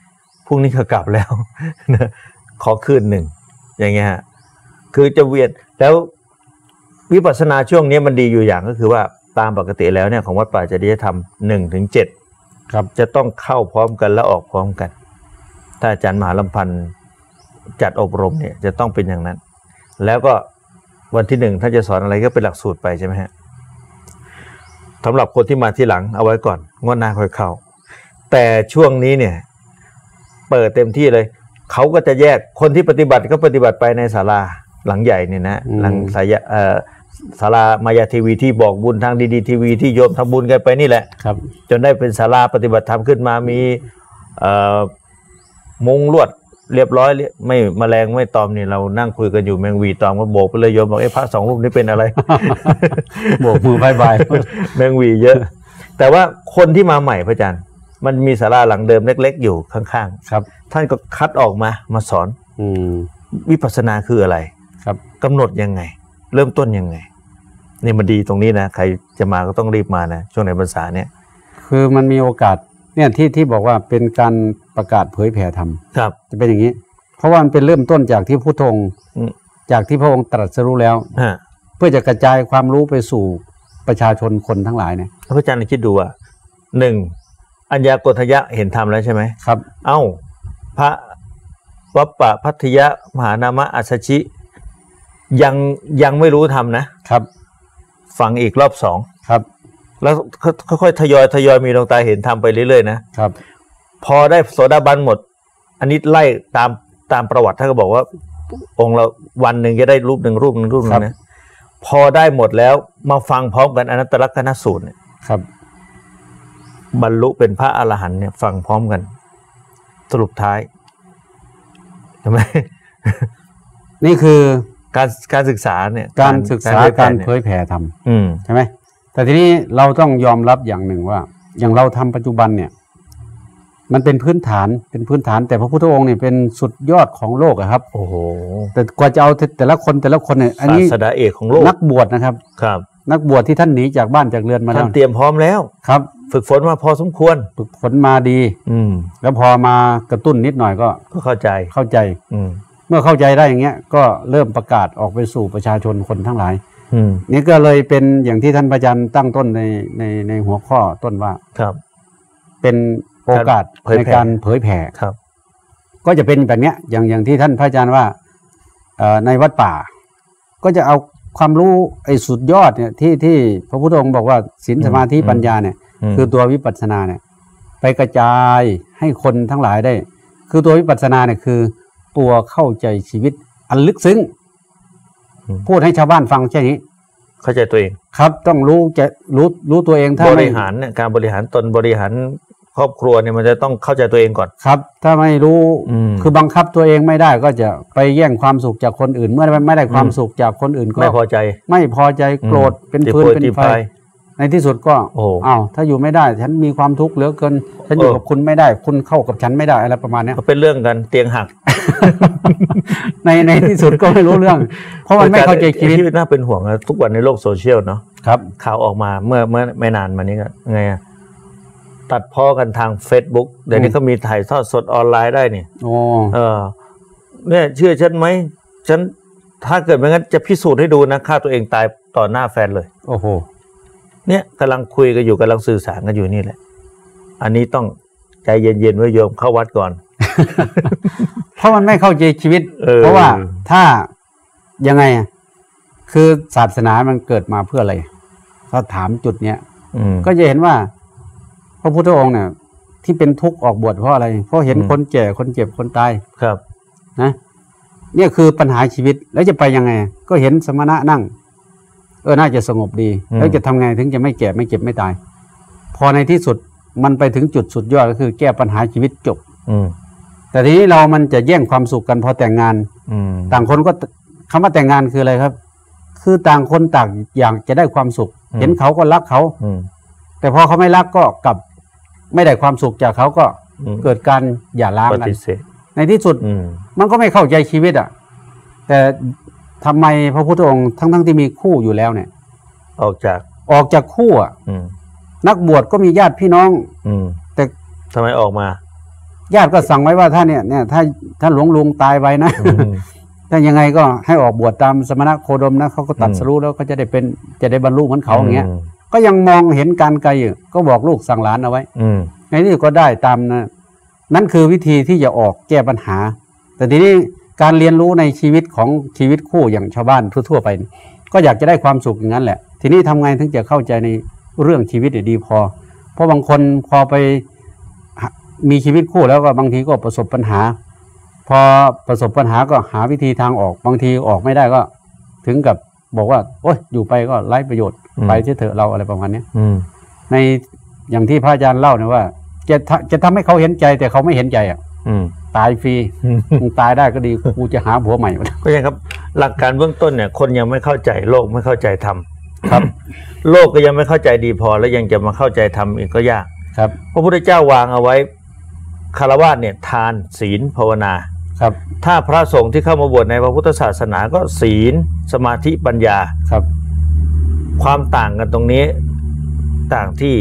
[SPEAKER 1] พรุ่งนี้ก็กลับแล้ว ขอคืนหนึ่งอย่างเงี้ยฮะคือจะเวียนแล้ววิปัสสนาช่วงนี้มันดีอยู่อย่างก็คือว่าตามปกติแล้วเนี่ยของวัดป่าจริยธรรมหนึ่งถึงเจ็ดครับจะต้องเข้าพร้อมกันและออกพร้อมกันถ้าอาจารย์มหาลำพันธ์จัดอบรมเนี่ยจะต้องเป็นอย่างนั้นแล้วก็วันที่หนึ่งท่านจะสอนอะไรก็เป็นหลักสูตรไปใช่ไหมฮะสำหรับคนที่มาที่หลังเอาไว้ก่อนงวดหน้าค่อยเข้าแต่ช่วงนี้เนี่ยเปิดเต็มที่เลยเขาก็จะแยกคนที่ปฏิบัติก็ปฏิบัติไปในศาลาหลังใหญ่เนี่ยนะหลังสายเอ่อศาลามายาทีวีที่บอกบุญทางดีดีทีวีที่โยมทำบุญกันไปนี่แหละครับจนได้เป็นศาลาปฏิบัติธรรมขึ้นมามีเอ่อมุงลวดเรียบร้อยไม่แมลงไม่ตอมนี่เรานั่งคุยกันอยู่แมงวีตอมก็โบกไปเลยโยมบอกเอ้พระสองรูปนี้เป็นอะไร โบกมือบายบาย แมงวีเยอะแต่ว่าคนที่มาใหม่พระอาจารย์มันมีศาลาหลังเดิมเล็กๆอยู่ข้างๆครับท่านก็คัดออกมามาสอนอืมวิปัสสนาคืออะไรครับกำหนดยังไงเริ่มต้นยังไงนี่มันดีตรงนี้นะใครจะมาก็ต้องรีบมานะช่วงในพรรษาเนี่ย
[SPEAKER 2] คือมันมีโอกาสเนี่ยที่ที่บอกว่าเป็นการประกาศเผยแผ่ธรรมครับจะเป็นอย่างนี้เพราะว่ามันเป็นเริ่มต้นจากที่พุทโธจากที่พระองค์ตรัสรู้แล้วเพื่อจะกระจายความรู้ไปสู่ประชาชนคนทั้งหลายเนี่ย
[SPEAKER 1] พระอาจารย์คิดดูว่าหนึ่งอัญญาโกฏยะเห็นธรรมแล้วใช่ไหมครับเอ้าพระวัปปะพัทยะมหานามะอัสสชิยังยังไม่รู้ธรรมนะครับฟังอีกรอบสองครับแล้วค่อยๆทยอยทยอยมีดวงตาเห็นธรรมไปเรื่อยๆนะครับพอได้โสดาบันหมดอันนี้ไล่ตามตามประวัติท่านก็บอกว่าองค์เราวันหนึ่งจะได้รูปหนึ่งรูปหนึ่งรูปหนึ่งนะพอได้หมดแล้วมาฟังพร้อมกันอนัตตลักษณสูตรเนี่ยครับบรรลุเป็นพระอรหันต์เนี่ยฟังพร้อมกันสรุปท้ายใช่ไหม
[SPEAKER 2] นี่คือ
[SPEAKER 1] การการศึกษาเนี่ย
[SPEAKER 2] การศึกษาการเผยแผ่ธรรมใช่ไหมแต่ทีนี้เราต้องยอมรับอย่างหนึ่งว่าอย่างเราทำปัจจุบันเนี่ยมันเป็นพื้นฐานเป็นพื้นฐานแต่พระพุทธองค์เนี่ยเป็นสุดยอดของโลกอะครับโอ้โหแต่กว่าจะเอาแต่ละคนแต่ละคนเนี่ยอันนี้
[SPEAKER 1] ศาสดาเอกของโลก
[SPEAKER 2] นักบวชนะครับครับนักบวชที่ท่านหนีจากบ้านจากเรือนมาแล้ว
[SPEAKER 1] ท่านเตรียมพร้อมแล้วครับฝึกฝนมาพอสมควร
[SPEAKER 2] ฝึกฝนมาดีอืมแล้วพอมากระตุ้นนิดหน่อยก็
[SPEAKER 1] ก็เข้าใจ
[SPEAKER 2] เข้าใจอืมเมื่อเข้าใจได้อย่างเงี้ยก็เริ่มประกาศออกไปสู่ประชาชนคนทั้งหลายอืมนี่ก็เลยเป็นอย่างที่ท่านพระอาจารย์ตั้งต้นในในในหัวข้อต้นว่าครับเป็นโอกาสในการเผยแผ่ครับก็จะเป็นแบบเนี้ยอย่างอย่างที่ท่านพระอาจารย์ว่าในวัดป่าก็จะเอาความรู้ไอ้สุดยอดเนี่ยที่ที่พระพุทธองค์บอกว่าศีลสมาธิปัญญาเนี่ยคือตัววิปัสสนาเนี่ยไปกระจายให้คนทั้งหลายได้คือตัววิปัสสนาเนี่ยคือตัวเข้าใจชีวิตอันลึกซึ้งพูดให้ชาวบ้านฟังแค่นี้
[SPEAKER 1] เข้าใจตัวเอง
[SPEAKER 2] ครับต้องรู้จะรู้รู้ตัวเองถ้า
[SPEAKER 1] บริหารเนี่ยการบริหารตนบริหารครอบครัวเนี่ยมันจะต้องเข้าใจตัวเองก่อน
[SPEAKER 2] ครับถ้าไม่รู้คือบังคับตัวเองไม่ได้ก็จะไปแย่งความสุขจากคนอื่นเมื่อไม่ได้ความสุขจากคนอื่นก็
[SPEAKER 1] ไม่พอใจ
[SPEAKER 2] ไม่พอใจโกรธเป็นฟืนเป็นไฟในที่สุดก็อ้าวถ้าอยู่ไม่ได้ฉันมีความทุกข์เหลือเกินฉันอยู่กับคุณไม่ได้คุณเข้ากับฉันไม่ได้อะไรประมาณนี้
[SPEAKER 1] ก็เป็นเรื่องกันเตียงหัก
[SPEAKER 2] ในในที่สุดก็ไม่รู้เรื่องเพราะมันไม่เข้าใจชีวิต
[SPEAKER 1] ที่น่าเป็นห่วงทุกวันในโลกโซเชียลเนาะครับข่าวออกมาเมื่อเมื่อไม่นานมานี้ก็ไงตัดพ้อกันทาง Facebook เดี๋ยวนี้เขามีถ่ายทอดสดออนไลน์ได้นี่โอ้เออเนี่ยเชื่อฉันไหมฉันถ้าเกิดไม่งั้นจะพิสูจน์ให้ดูนะฆ่าตัวเองตายต่อหน้าแฟนเลยโอ้โหเนี่ยกำลังคุยกันอยู่กำลังสื่อสารกันอยู่นี่แหละอันนี้ต้องใจเย็นๆไว้โยมเข้าวัดก่อน
[SPEAKER 2] เพราะมันไม่เข้าใจชีวิตเพราะว่าถ้ายังไงคือศาสนามันเกิดมาเพื่ออะไรถ้าถามจุดเนี้ยก็จะเห็นว่าพระพุทธองค์เนี่ยที่เป็นทุกข์ออกบวชเพราะอะไรเพราะเห็นคนแก่คนเจ็บคนตายครับนะเนี่ยคือปัญหาชีวิตแล้วจะไปยังไงก็เห็นสมณะนั่งเออน่าจะสงบดีแล้วจะทำไงถึงจะไม่แก่ไม่เจ็บไม่ตายพอในที่สุดมันไปถึงจุดสุดยอดก็คือแก้ปัญหาชีวิตจบแต่ทีนี้เรามันจะแย่งความสุขกันพอแต่งงานต่างคนก็คำว่าแต่งงานคืออะไรครับคือต่างคนต่างอย่างจะได้ความสุขเห็นเขาก็รักเขาแต่พอเขาไม่รักก็กลับไม่ได้ความสุขจากเขาก็เกิดการหย่าร้างกันในที่สุดมันก็ไม่เข้าใจชีวิตอ่ะแต่ทำไมพระพุทธองค์ทั้งๆ ที่มีคู่อยู่แล้วเนี่ย
[SPEAKER 1] ออกจาก
[SPEAKER 2] ออกจากคู่อ่ะนักบวชก็มีญาติพี่น้องแต่
[SPEAKER 1] ทำไมออกมา
[SPEAKER 2] ญาติก็สั่งไว้ว่าถ้าเนี่ยเนี่ยถ้าถ้าหลวงลุงตายไปนะถ้ายังไงก็ให้ออกบวชตามสมณโคดมนะเขาก็ตัดสรู้แล้วก็จะได้เป็นจะได้บรรลุเหมือนเขาอย่างเงี้ยก็ยังมองเห็นการไกลอยู่ก็บอกลูกสั่งหลานเอาไว้ในนี้ก็ได้ตามนะนั่นคือวิธีที่จะออกแก้ปัญหาแต่ทีนี้การเรียนรู้ในชีวิตของชีวิตคู่อย่างชาวบ้านทั่วๆไปก็อยากจะได้ความสุขอย่างนั้นแหละทีนี้ทำไงถึงจะเข้าใจในเรื่องชีวิตดีพอเพราะบางคนพอไปมีชีวิตคู่แล้วก็บางทีก็ประสบปัญหาพอประสบปัญหาก็หาวิธีทางออกบางทีออกไม่ได้ก็ถึงกับบอกว่าโอ๊ยอยู่ไปก็ไร้ประโยชน์ไปเถอะเราอะไรประมาณนี้ในอย่างที่พระอาจารย์เล่าเนี่ยว่าจะจะทำให้เขาเห็นใจแต่เขาไม่เห็นใจอ่ะตายฟรีมึงตายได้ก็ดีกูจะหาผัวใหม่
[SPEAKER 1] ก็ยังครับหลักการเบื้องต้นเนี่ยคนยังไม่เข้าใจโลกไม่เข้าใจธรรมครับโลกก็ยังไม่เข้าใจดีพอแล้วยังจะมาเข้าใจธรรมอีกก็ยากครับพระพุทธเจ้าวางเอาไว้คฤหัสถ์เนี่ยทานศีลภาวนาครับถ้าพระสงฆ์ที่เข้ามาบวชในพระพุทธศาสนาก็ศีลสมาธิปัญญาครับความต่างกันตรงนี้ต่างที่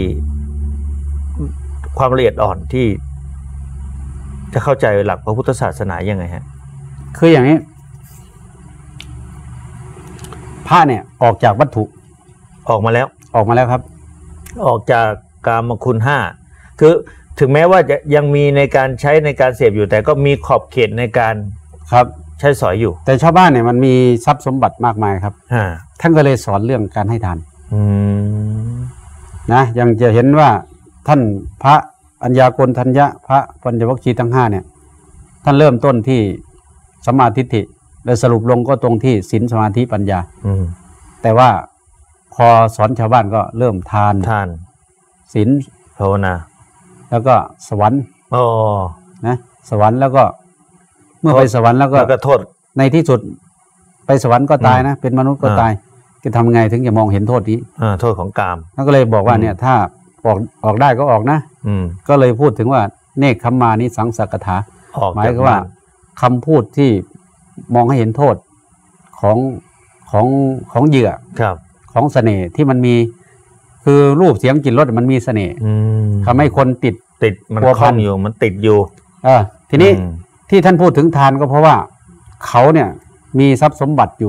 [SPEAKER 1] ความละเอียดอ่อนที่จะเข้าใจหลักพระพุทธศาสนายังไงฮะ
[SPEAKER 2] คืออย่างนี้พระเนี่ยออกจากวัตถุ
[SPEAKER 1] ออกมาแล้ว
[SPEAKER 2] ออกมาแล้วครับ
[SPEAKER 1] ออกจากกามคุณห้าคือถึงแม้ว่าจะยังมีในการใช้ในการเสพอยู่แต่ก็มีขอบเขตในการ
[SPEAKER 2] ครับ
[SPEAKER 1] ใช้สอยอยู่
[SPEAKER 2] แต่ชาวบ้านเนี่ยมันมีทรัพย์สมบัติมากมายครับท่านก็เลยสอนเรื่องการให้ทานนะยังจะเห็นว่าท่านพระอัญญาโกณทัญญะพระปัญจวัคคีย์ทั้งห้าเนี่ยท่านเริ่มต้นที่สัมมาทิฏฐิและสรุปลงก็ตรงที่ศีลสมาธิปัญญาแต่ว่าพอสอนชาวบ้านก็เริ่มทาน
[SPEAKER 1] ทาน
[SPEAKER 2] ศีล
[SPEAKER 1] ภาวนา
[SPEAKER 2] แล้วก็สวรรค์
[SPEAKER 1] อ๋อ
[SPEAKER 2] นะสวรรค์แล้วก็เมื่อไปสวรรค์แล้วก็
[SPEAKER 1] โทษ
[SPEAKER 2] ในที่สุดไปสวรรค์ก็ตายนะเป็นมนุษย์ก็ตายจะทำไงถึงจะมองเห็นโทษนี้
[SPEAKER 1] โทษของกาม
[SPEAKER 2] แล้วก็เลยบอกว่าเนี่ยถ้าออกออกได้ก็ออกนะก็เลยพูดถึงว่าเนคขมานิสังสักถาหมายก็ว่าคำพูดที่มองให้เห็นโทษของของของเหยื่อของเสน่ห์ที่มันมีคือรูปเสียงกลิ่นรสมันมีเสน่ห์ทำให้คนติด
[SPEAKER 1] ติดมันคล้องอยู่มันติดอยู่
[SPEAKER 2] เออทีนี้ที่ท่านพูดถึงทานก็เพราะว่าเขาเนี่ยมีทรัพย์สมบัติอยู่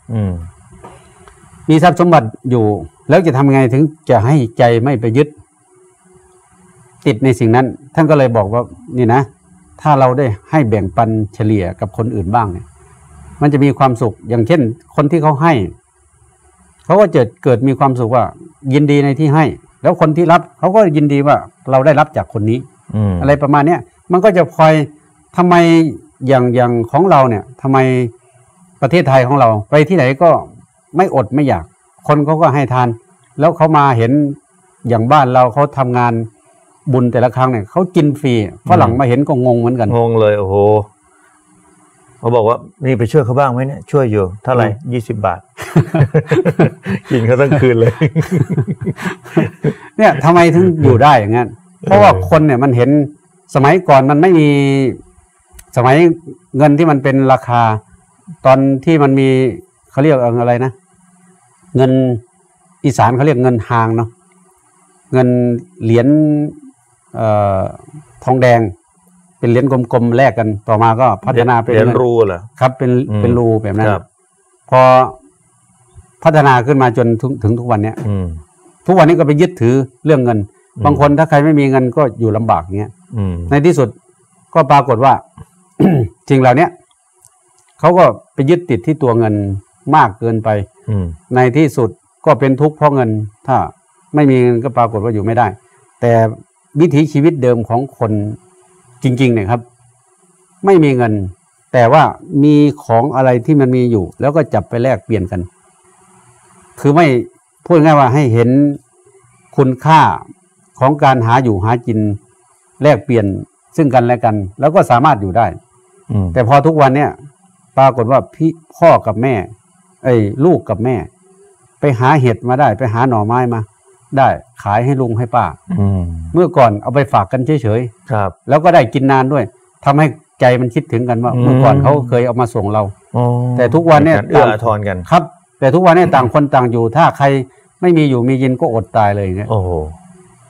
[SPEAKER 2] มีทรัพย์สมบัติอยู่แล้วจะทำไงถึงจะให้ใจไม่ไปยึดติดในสิ่งนั้นท่านก็เลยบอกว่านี่นะถ้าเราได้ให้แบ่งปันเฉลี่ยกับคนอื่นบ้างเนี่ยมันจะมีความสุขอย่างเช่นคนที่เขาให้เขาก็เกิดเกิดมีความสุขว่ายินดีในที่ให้แล้วคนที่รับเขาก็ยินดีว่าเราได้รับจากคนนี้ อ, อะไรประมาณเนี้ยมันก็จะคอยทำไมอย่างอย่างของเราเนี่ยทำไมประเทศไทยของเราไปที่ไหนก็ไม่อดไม่อยากคนเขาก็ให้ทานแล้วเขามาเห็นอย่างบ้านเราเขาทำงานบุญแต่ละครั้งเนี่ยเขากินฟรีฝรั่งมาเห็นก็งงเหมือนกัน
[SPEAKER 1] งงเลยโอ้โหเขาบอกว่านี่ไปช่วยเขาบ้างไหมเนี่ยช่วยอยู่เท่าไหร่ยี่สิบบาทกินเขาตั้งคืนเลย
[SPEAKER 2] เนี่ยทำไมถึงอยู่ได้อย่างนั้นเพราะว่าคนเนี่ยมันเห็นสมัยก่อนมันไม่มีสมัยเงินที่มันเป็นราคาตอนที่มันมีเขาเรียกอะไรนะเงินอีสานเขาเรียกเงินหางเนาะเงินเหรียญเอ่อทองแดงเป็นเหรียญกลมๆแลกกันต่อมาก็พัฒนาเป็น
[SPEAKER 1] เหรียญรูเหรอ
[SPEAKER 2] ครับเป็นเป็นรูแบบนั้นพอพัฒนาขึ้นมาจนถึงถึงทุกวันเนี้ยทุกวันนี้ก็ไปยึดถือเรื่องเงินบางคนถ้าใครไม่มีเงินก็อยู่ลำบากเงี้ยในที่สุดก็ปรากฏว่า จริงเหล่านี้เขาก็ไปยึดติดที่ตัวเงินมากเกินไปในที่สุดก็เป็นทุกข์เพราะเงินถ้าไม่มีเงินก็ปรากฏว่าอยู่ไม่ได้แต่วิถีชีวิตเดิมของคนจริงๆเนี่ยครับไม่มีเงินแต่ว่ามีของอะไรที่มันมีอยู่แล้วก็จับไปแลกเปลี่ยนกันคือไม่พูดง่ายว่าให้เห็นคุณค่าของการหาอยู่หากินแลกเปลี่ยนซึ่งกันและกันแล้วก็สามารถอยู่ได้แต่พอทุกวันเนี่ยปรากฏว่าพี่พ่อกับแม่ไอ้ลูกกับแม่ไปหาเห็ดมาได้ไปหาหน่อไม้มาได้ขายให้ลุงให้ป้าเมื่อก่อนเอาไปฝากกันเฉยๆครับแล้วก็ได้กินนานด้วยทำให้ใจมันคิดถึงกันว่าเมื่อก่อนเขาเคยเอามาส่งเราแต่ทุกวันเนี่ย
[SPEAKER 1] ต่างทอนกัน
[SPEAKER 2] ครับแต่ทุกวันเนี่ยต่างคนต่างอยู่ถ้าใครไม่มีอยู่มีกินก็อดตายเลยเนี่ย
[SPEAKER 1] โอ้โห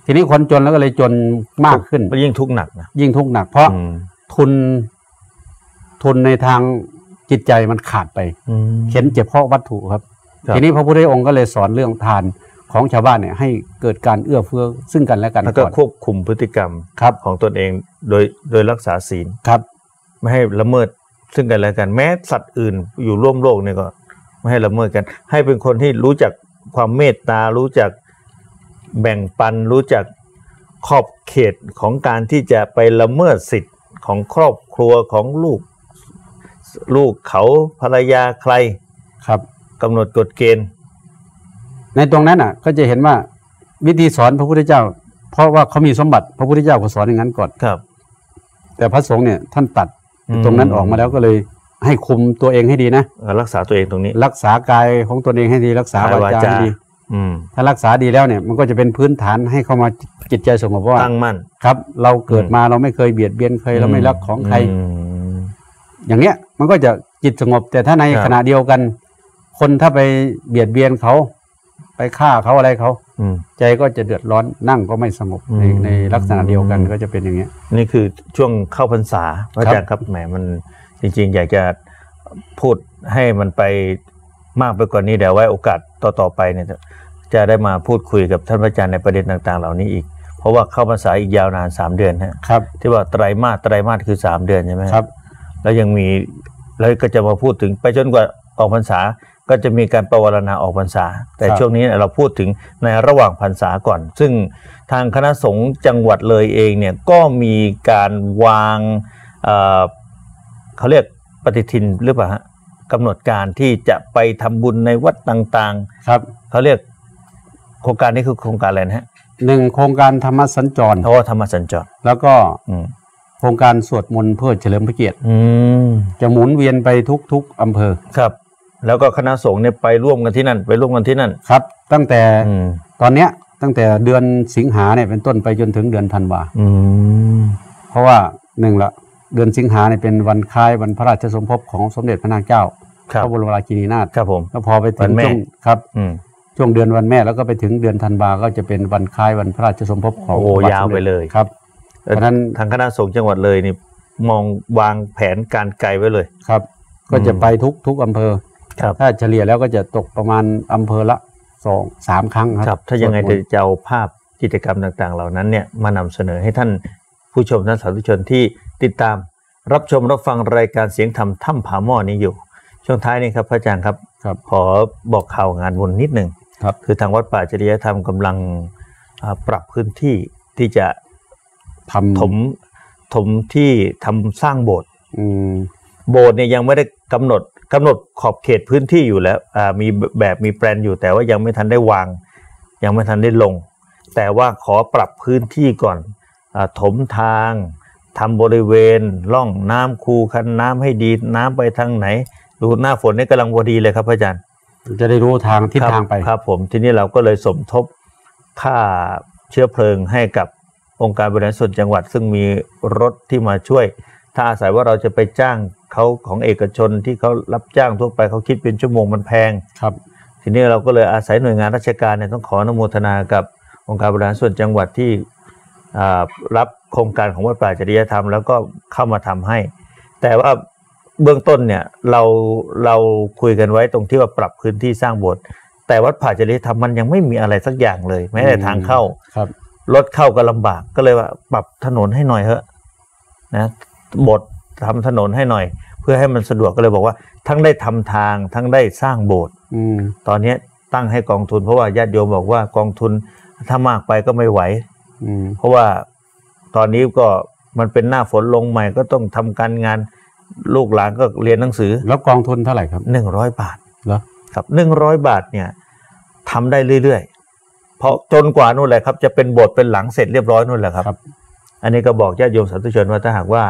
[SPEAKER 2] ทีนี้คนจนแล้วก็เลยจนมากขึ้น
[SPEAKER 1] ยิ่งทุกข์หนักนะ
[SPEAKER 2] ยิ่งทุกข์หนักเพราะทุนทุนในทางจิตใจมันขาดไปเข็นเจ็บเพราะวัตถุครับทีนี้พระพุทธองค์ก็เลยสอนเรื่องทานของชาวบ้านเนี่ยให้เกิดการเอื้อเฟื้อซึ่งกันและกัน
[SPEAKER 1] แล้วก็ควบคุมพฤติกรรมของตนเองโดยโดยรักษาศีล
[SPEAKER 2] ครับ
[SPEAKER 1] ไม่ให้ละเมิดซึ่งกันและกันแม้สัตว์อื่นอยู่ร่วมโลกเนี่ยก็ไม่ให้ละเมิดกันให้เป็นคนที่รู้จักความเมตตารู้จักแบ่งปันรู้จักขอบเขตของการที่จะไปละเมิดสิทธิ์ของครอบครัวของลูกลูกเขาภรรยาใคร
[SPEAKER 2] ครับ
[SPEAKER 1] กำหนดกฎเกณฑ์
[SPEAKER 2] ในตรงนั้นอ่ะก็จะเห็นว่าวิธีสอนพระพุทธเจ้าเพราะว่าเขามีสมบัติพระพุทธเจ้าก็สอนอย่างนั้นก่อน
[SPEAKER 1] ครับ
[SPEAKER 2] แต่พระสงฆ์เนี่ยท่านตัดตรงนั้นออกมาแล้วก็เลยให้คุมตัวเองให้ดีนะ
[SPEAKER 1] รักษาตัวเองตรงนี้
[SPEAKER 2] รักษากายของตัวเองให้ดีรักษาวาจาให้ดีถ้ารักษาดีแล้วเนี่ยมันก็จะเป็นพื้นฐานให้เข้ามาจิตใจสงบว่า
[SPEAKER 1] ตั้งมั่น
[SPEAKER 2] ครับเราเกิดมาเราไม่เคยเบียดเบียนใครเราไม่รักของใครอย่างเนี้ยมันก็จะจิตสงบแต่ถ้าในขณะเดียวกันคนถ้าไปเบียดเบียนเขาไปฆ่าเขาอะไรเขาใจก็จะเดือดร้อนนั่งก็ไม่สงบในในลักษณะเดียวกันก็จะเป็นอย่างเงี้ย
[SPEAKER 1] นี่คือช่วงเข้าพรรษาพระอาจารย์ครับแหมมันจริงๆอยากจะพูดให้มันไปมากไปกว่านี้เดี๋ยวไว้โอกาสต่อๆไปเนี่ยจะได้มาพูดคุยกับท่านพระอาจารย์ในประเด็นต่างๆเหล่านี้อีกเพราะว่าเข้าพรรษาอีกยาวนานสามเดือน
[SPEAKER 2] ครับ
[SPEAKER 1] ที่ว่าไตรมาสไตรมาสคือสามเดือนใช่ไหม
[SPEAKER 2] ครับ
[SPEAKER 1] แล้วยังมีแล้วก็จะมาพูดถึงไปจนกว่าออกพรรษาก็จะมีการประวารณาออกพรรษาแต่ช่วงนี้เราพูดถึงในระหว่างพรรษาก่อนซึ่งทางคณะสงฆ์จังหวัดเลยเองเนี่ยก็มีการวางเอ่อเขาเรียกปฏิทินหรือเปล่าฮะกำหนดการที่จะไปทำบุญในวัดต่าง
[SPEAKER 2] ๆครับ
[SPEAKER 1] เขาเรียกโครงการนี้คือโครงการอะไรนะฮะ
[SPEAKER 2] หนึ่งโครงการธรรมสัญจร
[SPEAKER 1] เพราะว่าธรรมสัญจร
[SPEAKER 2] แล้วก็โครงการสวดมนต์เพื่อเฉลิมพระเกียรติจะหมุนเวียนไปทุกๆอำเภอ
[SPEAKER 1] ครับแล้วก็คณะสงฆ์เนี่ยไปร่วมกันที่นั่นไปร่วมกันที่นั่น
[SPEAKER 2] ครับตั้งแต่ตอนเนี้ยตั้งแต่เดือนสิงหาเนี่ยเป็นต้นไปจนถึงเดือนธันวาเพราะว่าหนึ่งละเดือนสิงหาเนี่ยเป็นวันคล้ายวันพระราชสมภพของสมเด็จพระนางเจ้าพระบรมราชินีนาถ
[SPEAKER 1] ครับผม
[SPEAKER 2] แล้วพอไปถึงช่วงครับช่วงเดือนวันแม่แล้วก็ไปถึงเดือนธันวาก็จะเป็นวันคล้ายวันพระราชสมภพของ
[SPEAKER 1] โอ้ยาวไปเลย
[SPEAKER 2] ครับ
[SPEAKER 1] เพราะนั้นทางคณะสงฆ์จังหวัดเลยนี่มองวางแผนการไกลไว้เลย
[SPEAKER 2] ครับก็จะไปทุกทุกอำเภอถ้าเฉลี่ยแล้วก็จะตกประมาณอำเภอละสองสามครั้งครับ
[SPEAKER 1] ถ้ายังไงจะเอาภาพกิจกรรมต่างๆเหล่านั้นเนี่ยมานำเสนอให้ท่านผู้ชมท่านสาธุชนที่ติดตามรับชมรับฟังรายการเสียงธรรมถ้ำผาหม้อนี้อยู่ช่วงท้ายนี้ครับพระอาจารย์ครับขอบอกข่าวงานบุญนิดหนึ่งคือทางวัดป่าจริยธรรมกำลังปรับพื้นที่ที่จะ
[SPEAKER 2] ทำ
[SPEAKER 1] ถมถมที่ทำสร้างโบสถ์โบสถ์เนี่ยยังไม่ได้กำหนดกำหนดขอบเขตพื้นที่อยู่แล้วมีแบบมีแปลนอยู่แต่ว่ายังไม่ทันได้วางยังไม่ทันได้ลงแต่ว่าขอปรับพื้นที่ก่อนถมทางทำบริเวณร่องน้ำคูคันน้ำให้ดีน้ำไปทางไหนดูหน้าฝนนี่กำลังพอดีเลยครับอาจารย์
[SPEAKER 2] จะได้รู้ทางทิศทางไป
[SPEAKER 1] ครับผมทีนี้เราก็เลยสมทบค่าเชื้อเพลิงให้กับองค์การบริหารส่วนจังหวัดซึ่งมีรถที่มาช่วยถ้าอาศัยว่าเราจะไปจ้างเขาของเอกชนที่เขารับจ้างทั่วไปเขาคิดเป็นชั่วโมงมันแพง
[SPEAKER 2] ครับ
[SPEAKER 1] ทีนี้เราก็เลยอาศัยหน่วยงานราชการเนี่ยต้องขออนุโมทนากับองค์การบริหารส่วนจังหวัดที่รับโครงการของวัดป่าจริยธรรมแล้วก็เข้ามาทำให้แต่ว่าเบื้องต้นเนี่ยเราเราคุยกันไว้ตรงที่ว่าปรับพื้นที่สร้างโบสถ์แต่วัดป่าจริยธรรมมันยังไม่มีอะไรสักอย่างเลยแม้แต่ทางเข้า
[SPEAKER 2] ครับ
[SPEAKER 1] รถเข้าก็ลำบากก็เลยว่าปรับถนนให้หน่อยเถอะนะโบสถ์ทำถนนให้หน่อยเพื่อให้มันสะดวกก็เลยบอกว่าทั้งได้ทำทางทั้งได้สร้างโบสถ์ตอนนี้ตั้งให้กองทุนเพราะว่าญาติโยมบอกว่ากองทุนถ้ามากไปก็ไม่ไหวเพราะว่าตอนนี้ก็มันเป็นหน้าฝนลงใหม่ก็ต้องทำการงานลูกหลานก็เรียนหนังสือ
[SPEAKER 2] แล้วกองทุนเท่าไหร่ครับ
[SPEAKER 1] หนึ่งร้อยบาท
[SPEAKER 2] เหรอ
[SPEAKER 1] ครับหนึ่งร้อยบาทเนี่ยทำได้เรื่อยๆเพราะจนกว่านู่นแหละครับจะเป็นโบสถ์เป็นหลังเสร็จเรียบร้อยนู่นแหละครับอันนี้ก็บอกญาติโยมสาธุชนว่าถ้าหากว่า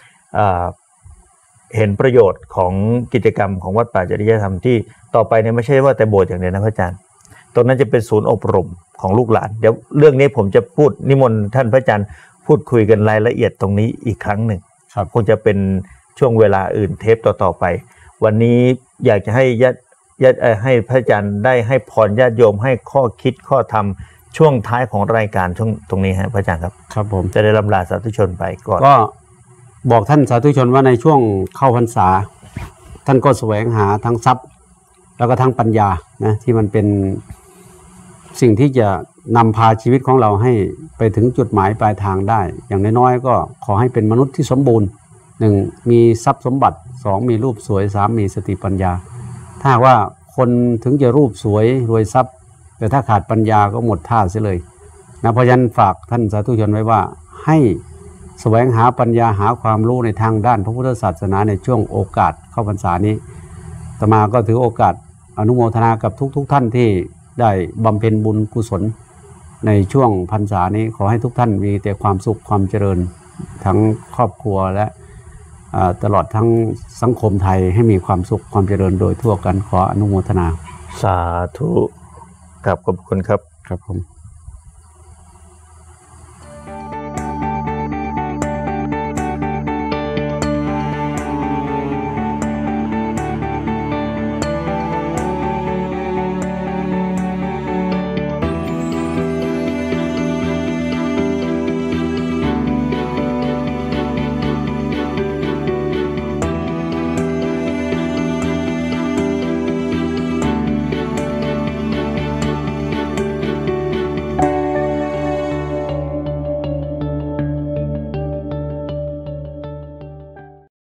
[SPEAKER 1] เห็นประโยชน์ของกิจกรรมของวัดป่าจริยธรรมที่ต่อไปเนี่ยไม่ใช่ว่าแต่โบสถ์อย่างเดียวนะพระอาจารย์ตรงนั้นจะเป็นศูนย์อบรมของลูกหลานเดี๋ยวเรื่องนี้ผมจะพูดนิมนต์ท่านพระอาจารย์พูดคุยกันรายละเอียดตรงนี้อีกครั้งหนึ่งคงจะเป็นช่วงเวลาอื่นเทปต่อๆไปวันนี้อยากจะให้ญาติญาติให้พระอาจารย์ได้ให้พรญาติโยมให้ข้อคิดข้อธรรมช่วงท้ายของรายการช่วงตรงนี้ฮะพระอาจารย์ครับ
[SPEAKER 2] ครับผม
[SPEAKER 1] จะได้ลำลาสาธุชนไปก่อน
[SPEAKER 2] ก็บอกท่านสาธุชนว่าในช่วงเข้าพรรษาท่านก็แสวงหาทั้งทรัพย์แล้วก็ทั้งปัญญานะที่มันเป็นสิ่งที่จะนำพาชีวิตของเราให้ไปถึงจุดหมายปลายทางได้อย่างน้อยๆก็ขอให้เป็นมนุษย์ที่สมบูรณ์หนึ่งมีทรัพย์สมบัติสองมีรูปสวยสามมีสติปัญญาถ้าว่าคนถึงจะรูปสวยรวยทรัพย์แต่ถ้าขาดปัญญาก็หมดท่าเสียเลยนะเพราะฉะนั้นฝากท่านสาธุชนไว้ว่าให้แสวงหาปัญญาหาความรู้ในทางด้านพระพุทธศาสนาในช่วงโอกาสเข้าพรรษานี้อาตมาก็ถือโอกาสอนุโมทนากับทุกๆ ท่านที่ได้บำเพ็ญบุญกุศลในช่วงพรรษานี้ขอให้ทุกท่านมีแต่ความสุขความเจริญทั้งครอบครัวและตลอดทั้งสังคมไทยให้มีความสุขความเจริญโดยทั่วกันขออนุโมทนา
[SPEAKER 1] สาธุครับขอบคุณครับ
[SPEAKER 2] ครับผม